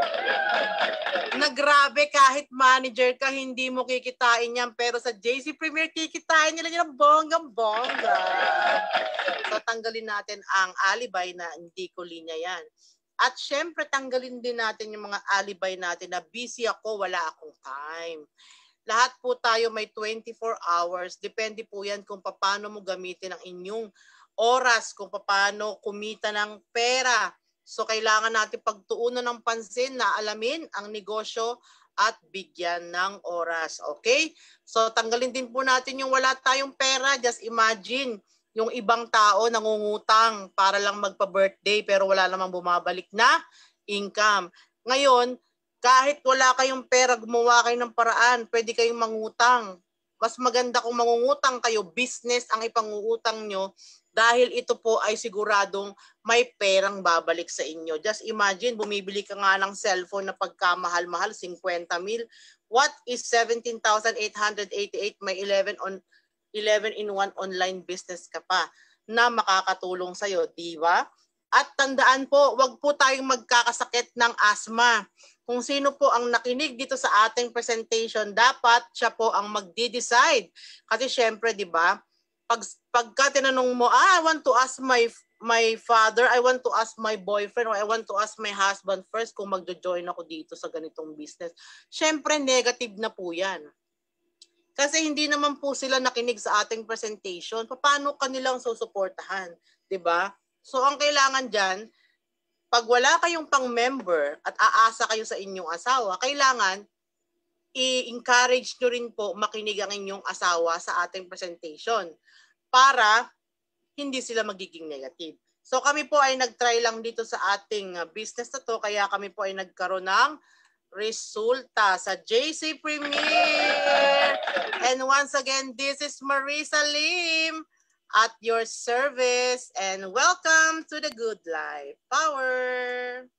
Na grabe, kahit manager ka, hindi mo kikitain yan. Pero sa J C Premier, kikitain nila yan ng bonggang-bongga. So tanggalin natin ang alibay na hindi ko linya yan. At syempre tanggalin din natin yung mga alibay natin na busy ako, wala akong time. Lahat po tayo may twenty-four hours. Depende po yan kung paano mo gamitin ang inyong oras, kung paano kumita ng pera. So kailangan natin pagtuunan ng pansin na alamin ang negosyo at bigyan ng oras. Okay? So tanggalin din po natin yung wala tayong pera. Just imagine yung ibang tao nangungutang para lang magpa-birthday pero wala namang bumabalik na income. Ngayon, kahit wala kayong pera, gumawa kayo ng paraan, pwede kayong mangutang. Mas maganda kung mangungutang kayo, business ang ipangungutang nyo dahil ito po ay siguradong may perang babalik sa inyo. Just imagine, bumibili ka nga ng cellphone na pagkamahal-mahal, fifty mil. What is seventeen thousand eight hundred eighty-eight? May eleven on eleven in one online business ka pa na makakatulong sa'yo, di ba? At tandaan po, wag po tayong magkakasakit ng asthma. Kung sino po ang nakinig dito sa ating presentation, dapat siya po ang magde-decide. Kasi syempre, di ba, pag, pagka tinanong mo, ah, I want to ask my, my father, I want to ask my boyfriend, or I want to ask my husband first kung magjo-join ako dito sa ganitong business. Syempre, negative na po yan. Kasi hindi naman po sila nakinig sa ating presentation. Paano kanilang susuportahan? Di ba? So, ang kailangan dyan, pag wala kayong pang-member at aasa kayo sa inyong asawa, kailangan i-encourage nyo rin po makinig ang inyong asawa sa ating presentation para hindi sila magiging negative. So kami po ay nag-try lang dito sa ating business na to, kaya kami po ay nagkaroon ng resulta sa J C Premier. And once again, this is Marissa Lim at your service, and welcome to the Good Life Power.